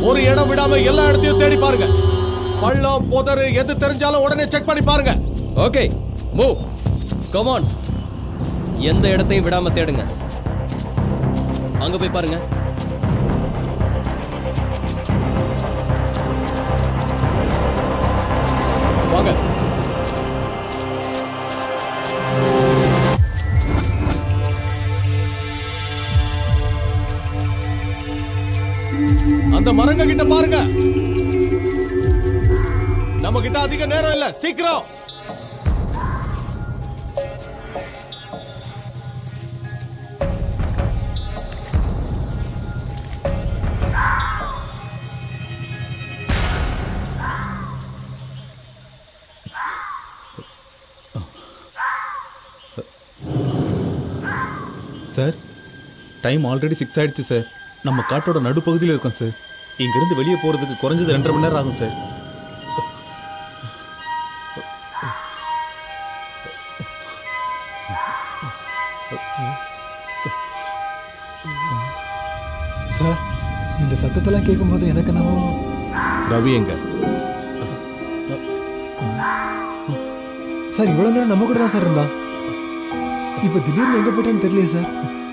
ஒரு இடம் விடாம எல்லா இடத்தையும் தேடி பாருங்க. பள்ளம் புதரு எது தெரிஞ்சாலும் உடனே செக் பண்ணி பாருங்க. Okay, move. Come on. எந்த இடத்தையும் விடாம தேடுங்க. அங்க போய் பாருங்க. வாங்க. அந்த மரங்க கிட்ட பாருங்க. நம்ம கிட்ட அதிக நேரம் இல்ல, சீக்கிரம். சார், டைம் ஆல்ரெடி சிக்ஸ் ஆயிடுச்சு சார். நம்ம காட்டோட நடுப்பகுதியில் இருக்கோம் சார். இங்கிருந்து வெளியே போறதுக்கு குறைஞ்சது ரெண்டரை மணி நேரம் ஆகும் சார். சார், இந்த சத்தத்தெல்லாம் கேட்கும்போது எனக்கு என்னவோ. ரவி எங்க? சார், இவ்வளவு நேரம் நம்ம கூட தான் சார் இருந்தா. இப்ப திடீர்னு எங்க போயிட்டான்னு தெரியலையே sir.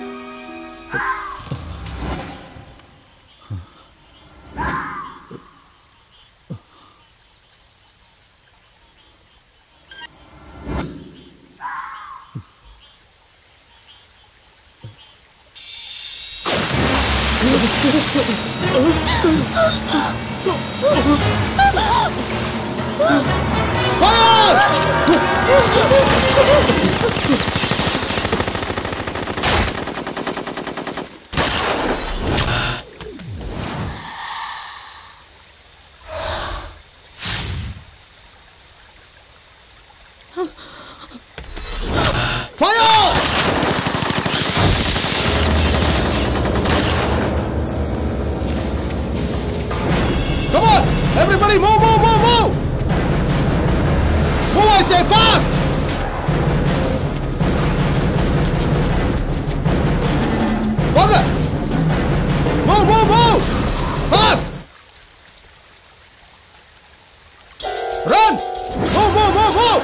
Everybody move, move, move, move! Move, I say, fast! வாங்க! Move, move, move! Fast! Run! Move, move, move, move!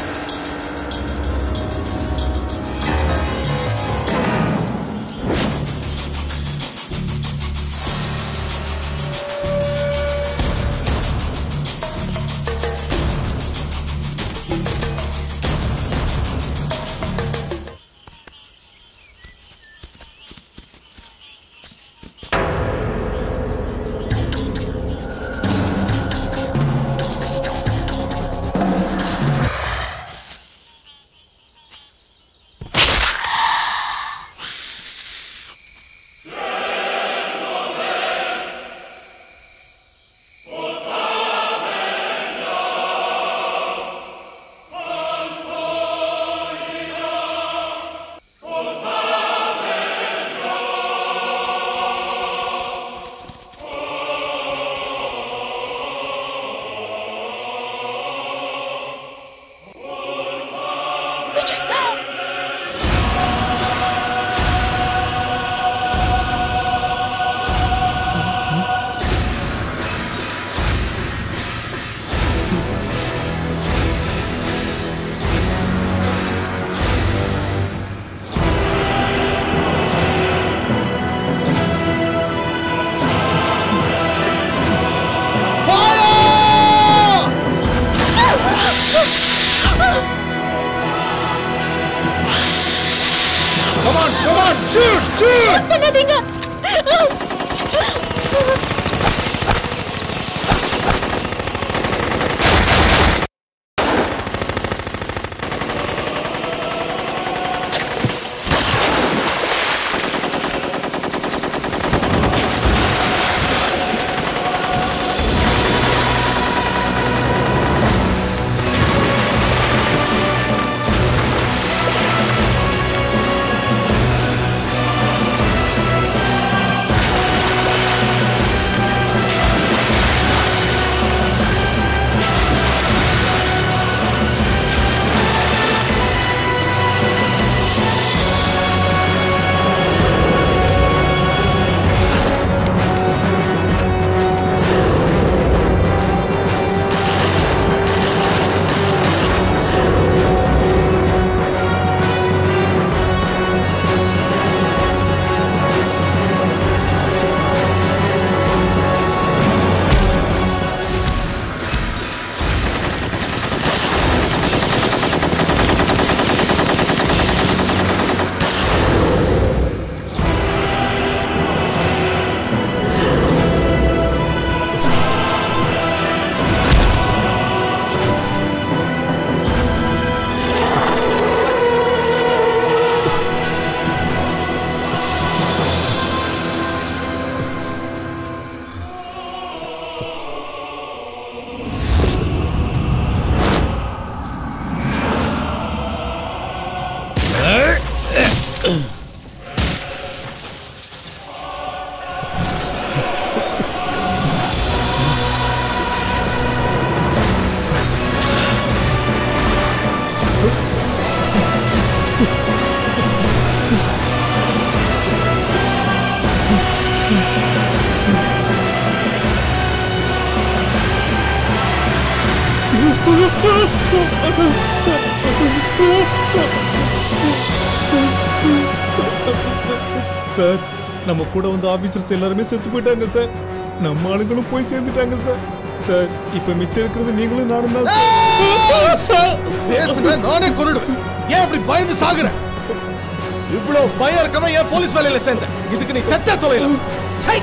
Sir, நம்ம கூட வந்த ஆபீசர்ஸ் எல்லாருமே செத்து போயிட்டாங்க சார். நம்ம ஆளுங்களும் போய் சேர்ந்துட்டாங்க சார். சார், இப்ப மிச்சம் இருக்கிறது நீங்களும் நானும் தான். பேசுன நானே கொன்னுடுவேன். ஏன் இப்படி பயந்து சாகுற? இவ்வளவு பயம் இருக்கவன் ஏன் போலீஸ் வேலையில சேர்ந்த? இதுக்கு நீ செத்த தொலைல. சை.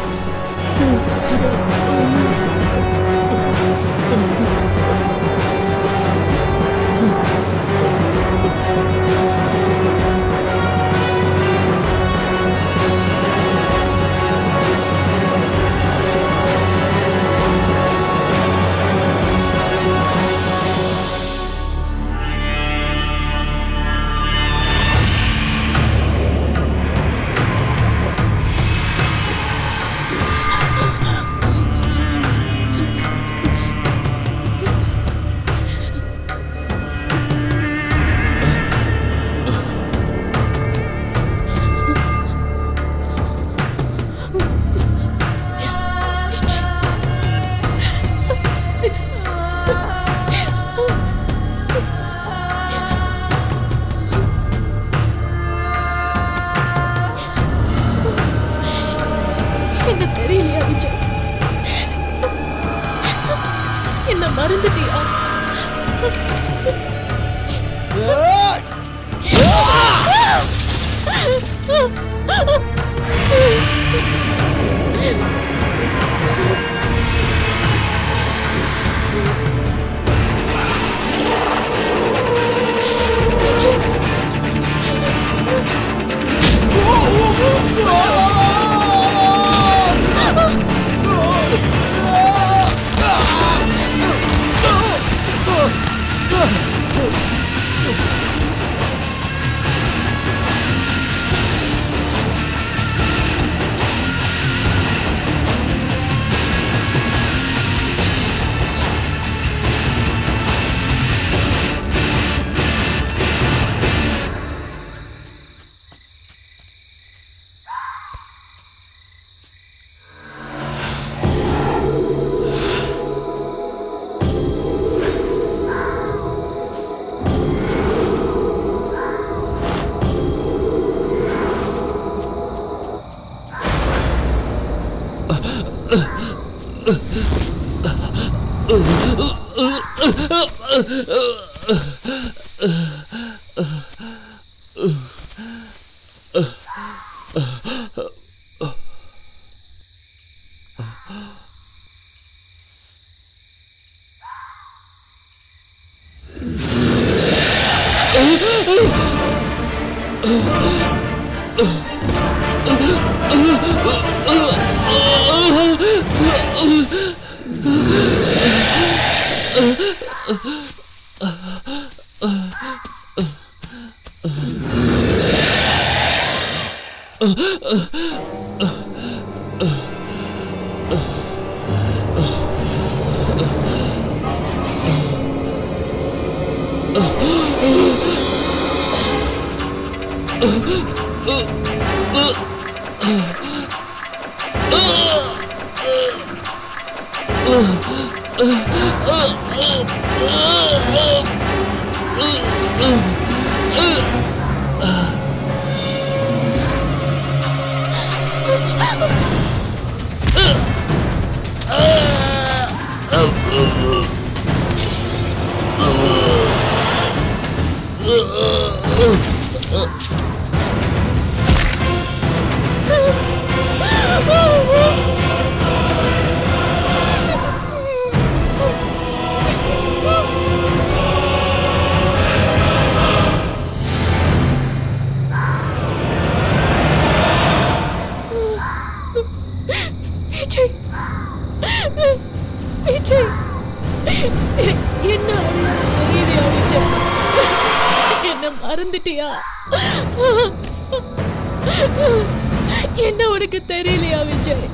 என்ன தெரியலையா விஜய்? என்ன மறந்துட்டியா? மறந்துட்டியா? என்ன உனக்கு தெரியலையா விஜய்?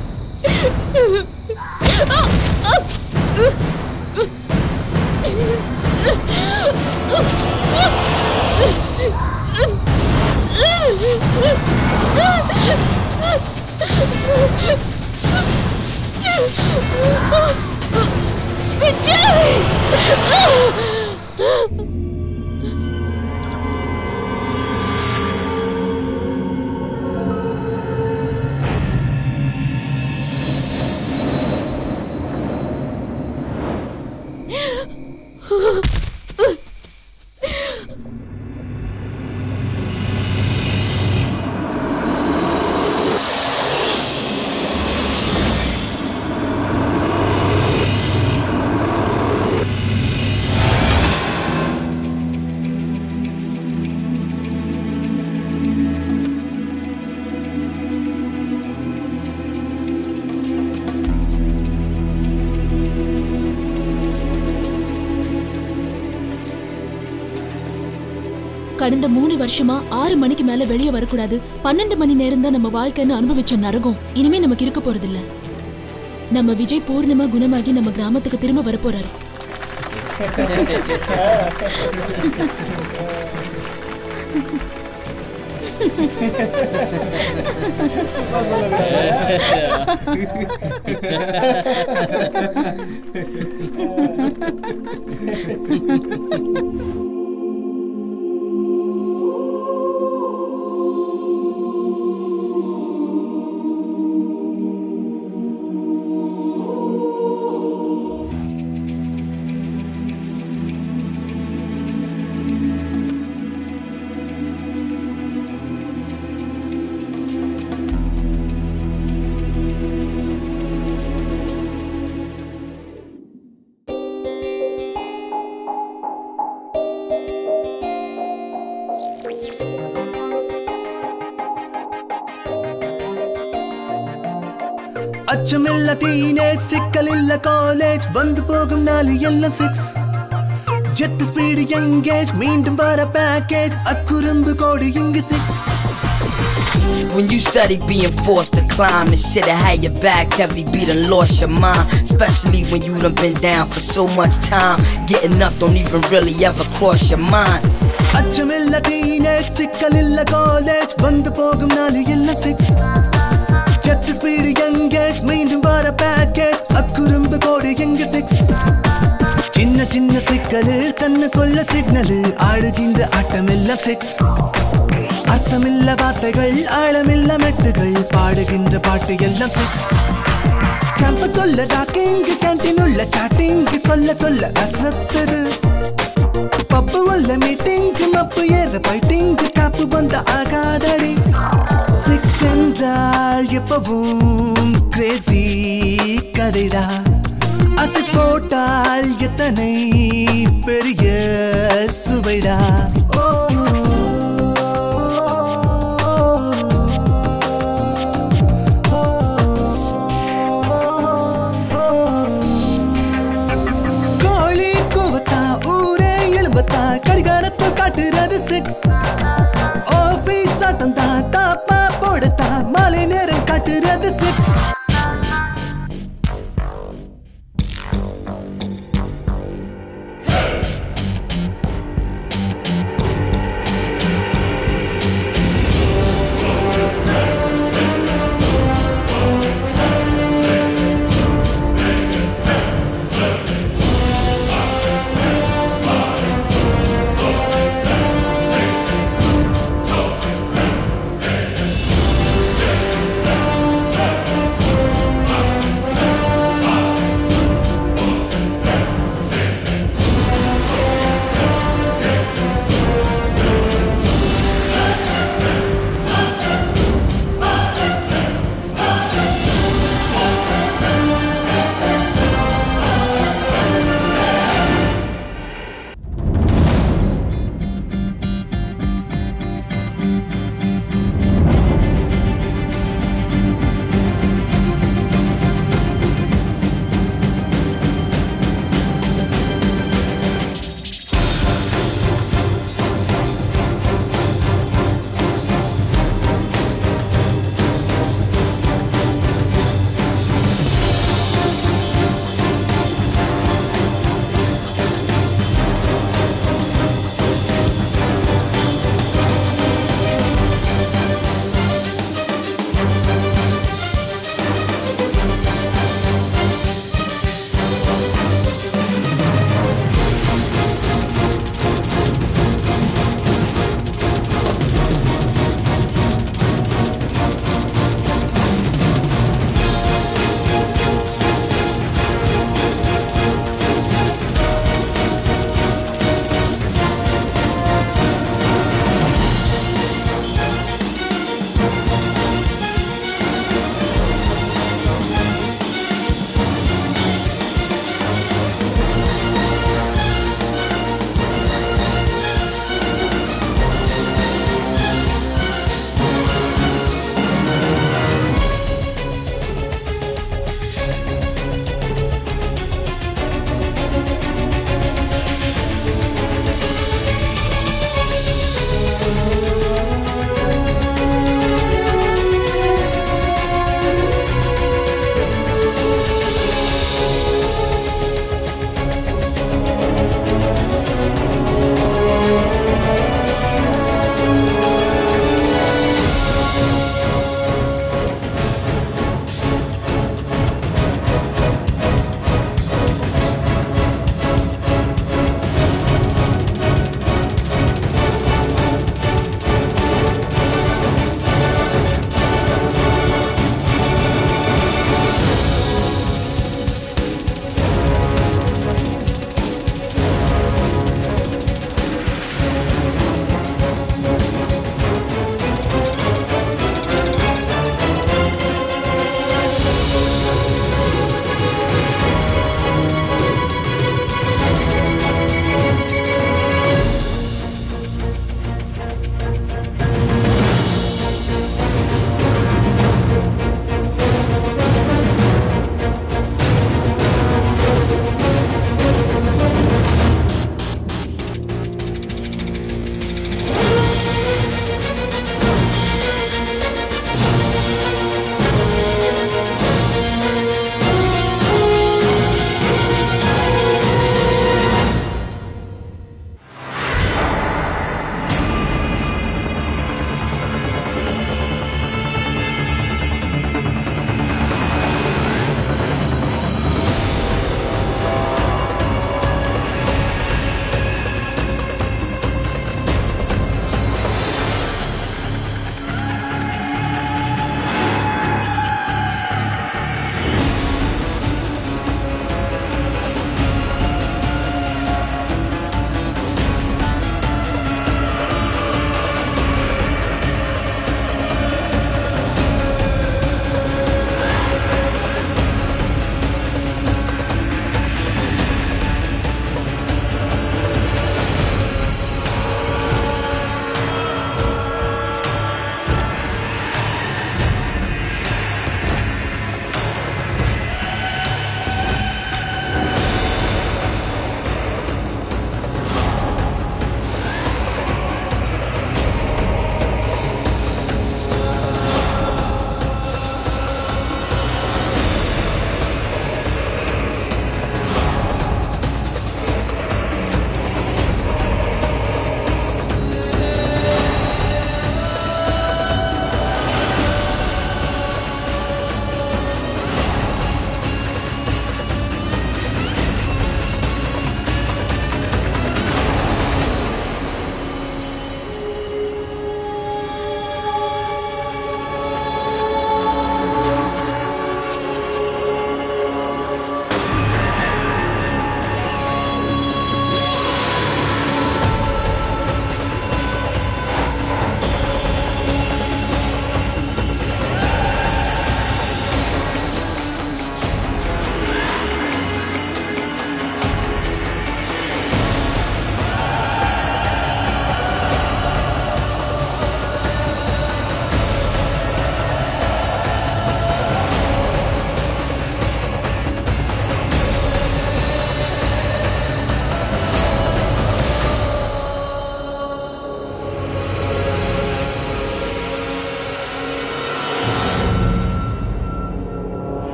விஜய் கடந்த மூணு வருஷமா ஆறு மணிக்கு மேல வெளியே வரக்கூடாது, பன்னெண்டு மணி நேரம் தான் நம்ம வாழ்க்கைன்னு அனுபவிச்ச நரகம் இனிமே நமக்கு இருக்க போறது இல்ல. நம்ம விஜய் பூர்ணமா குணமாகி நம்ம கிராமத்துக்கு திரும்ப வரப்போறாரு. அச்சமில்ல டீனேஜ், சிக்கலில்ல காலேஜ், வந்து போகும் நாலு எல்லாம் சிக்ஸ். ஜெட் ஸ்பீடு எங்கேஜ், மீண்டும் வர பேக்கேஜ், அக்குறும்பு கோடு இங்கு six. When you study being forced to climb, the shit that had your back heavy, be done lost your mind. Especially when you done been down for so much time. Getting up don't even really ever cross your mind. அச்சமில்ல teenage, சிக்கலில்ல college, வந்து போகும் நாலு எல்லாம் six. Jet speed engage, மீண்டும் வர package, அக்குறும்பு கோடு எங்க சிக்ஸ். சின்ன சின்ன சிக்கலு, கண்ணுக்குள்ள சிக்னலு, ஆடுகின்ற ஆட்டம் எல்லாம் சிக்ஸ். அர்த்தமில்ல வார்த்தைகள், ஆழமில்ல மெட்டுகள், பாடுகின்ற பாட்டு எல்லாம் சிக்ஸ். கேம்பஸ் சொல்ல ராக்கிங், கேன்டீன் உள்ள சாட்டிங், சொல்ல சொல்ல அசத்துது. பப்பு உள்ள மீட்டிங், மப்பு ஏற பைட்டிங், காப்பு வந்த ஆகாதடி. சிக்ஸ் என்றால் எப்பவும் கிரேசி கதைடா. அசை போட்டால் எத்தனை பெரிய சுவைடா. ஓ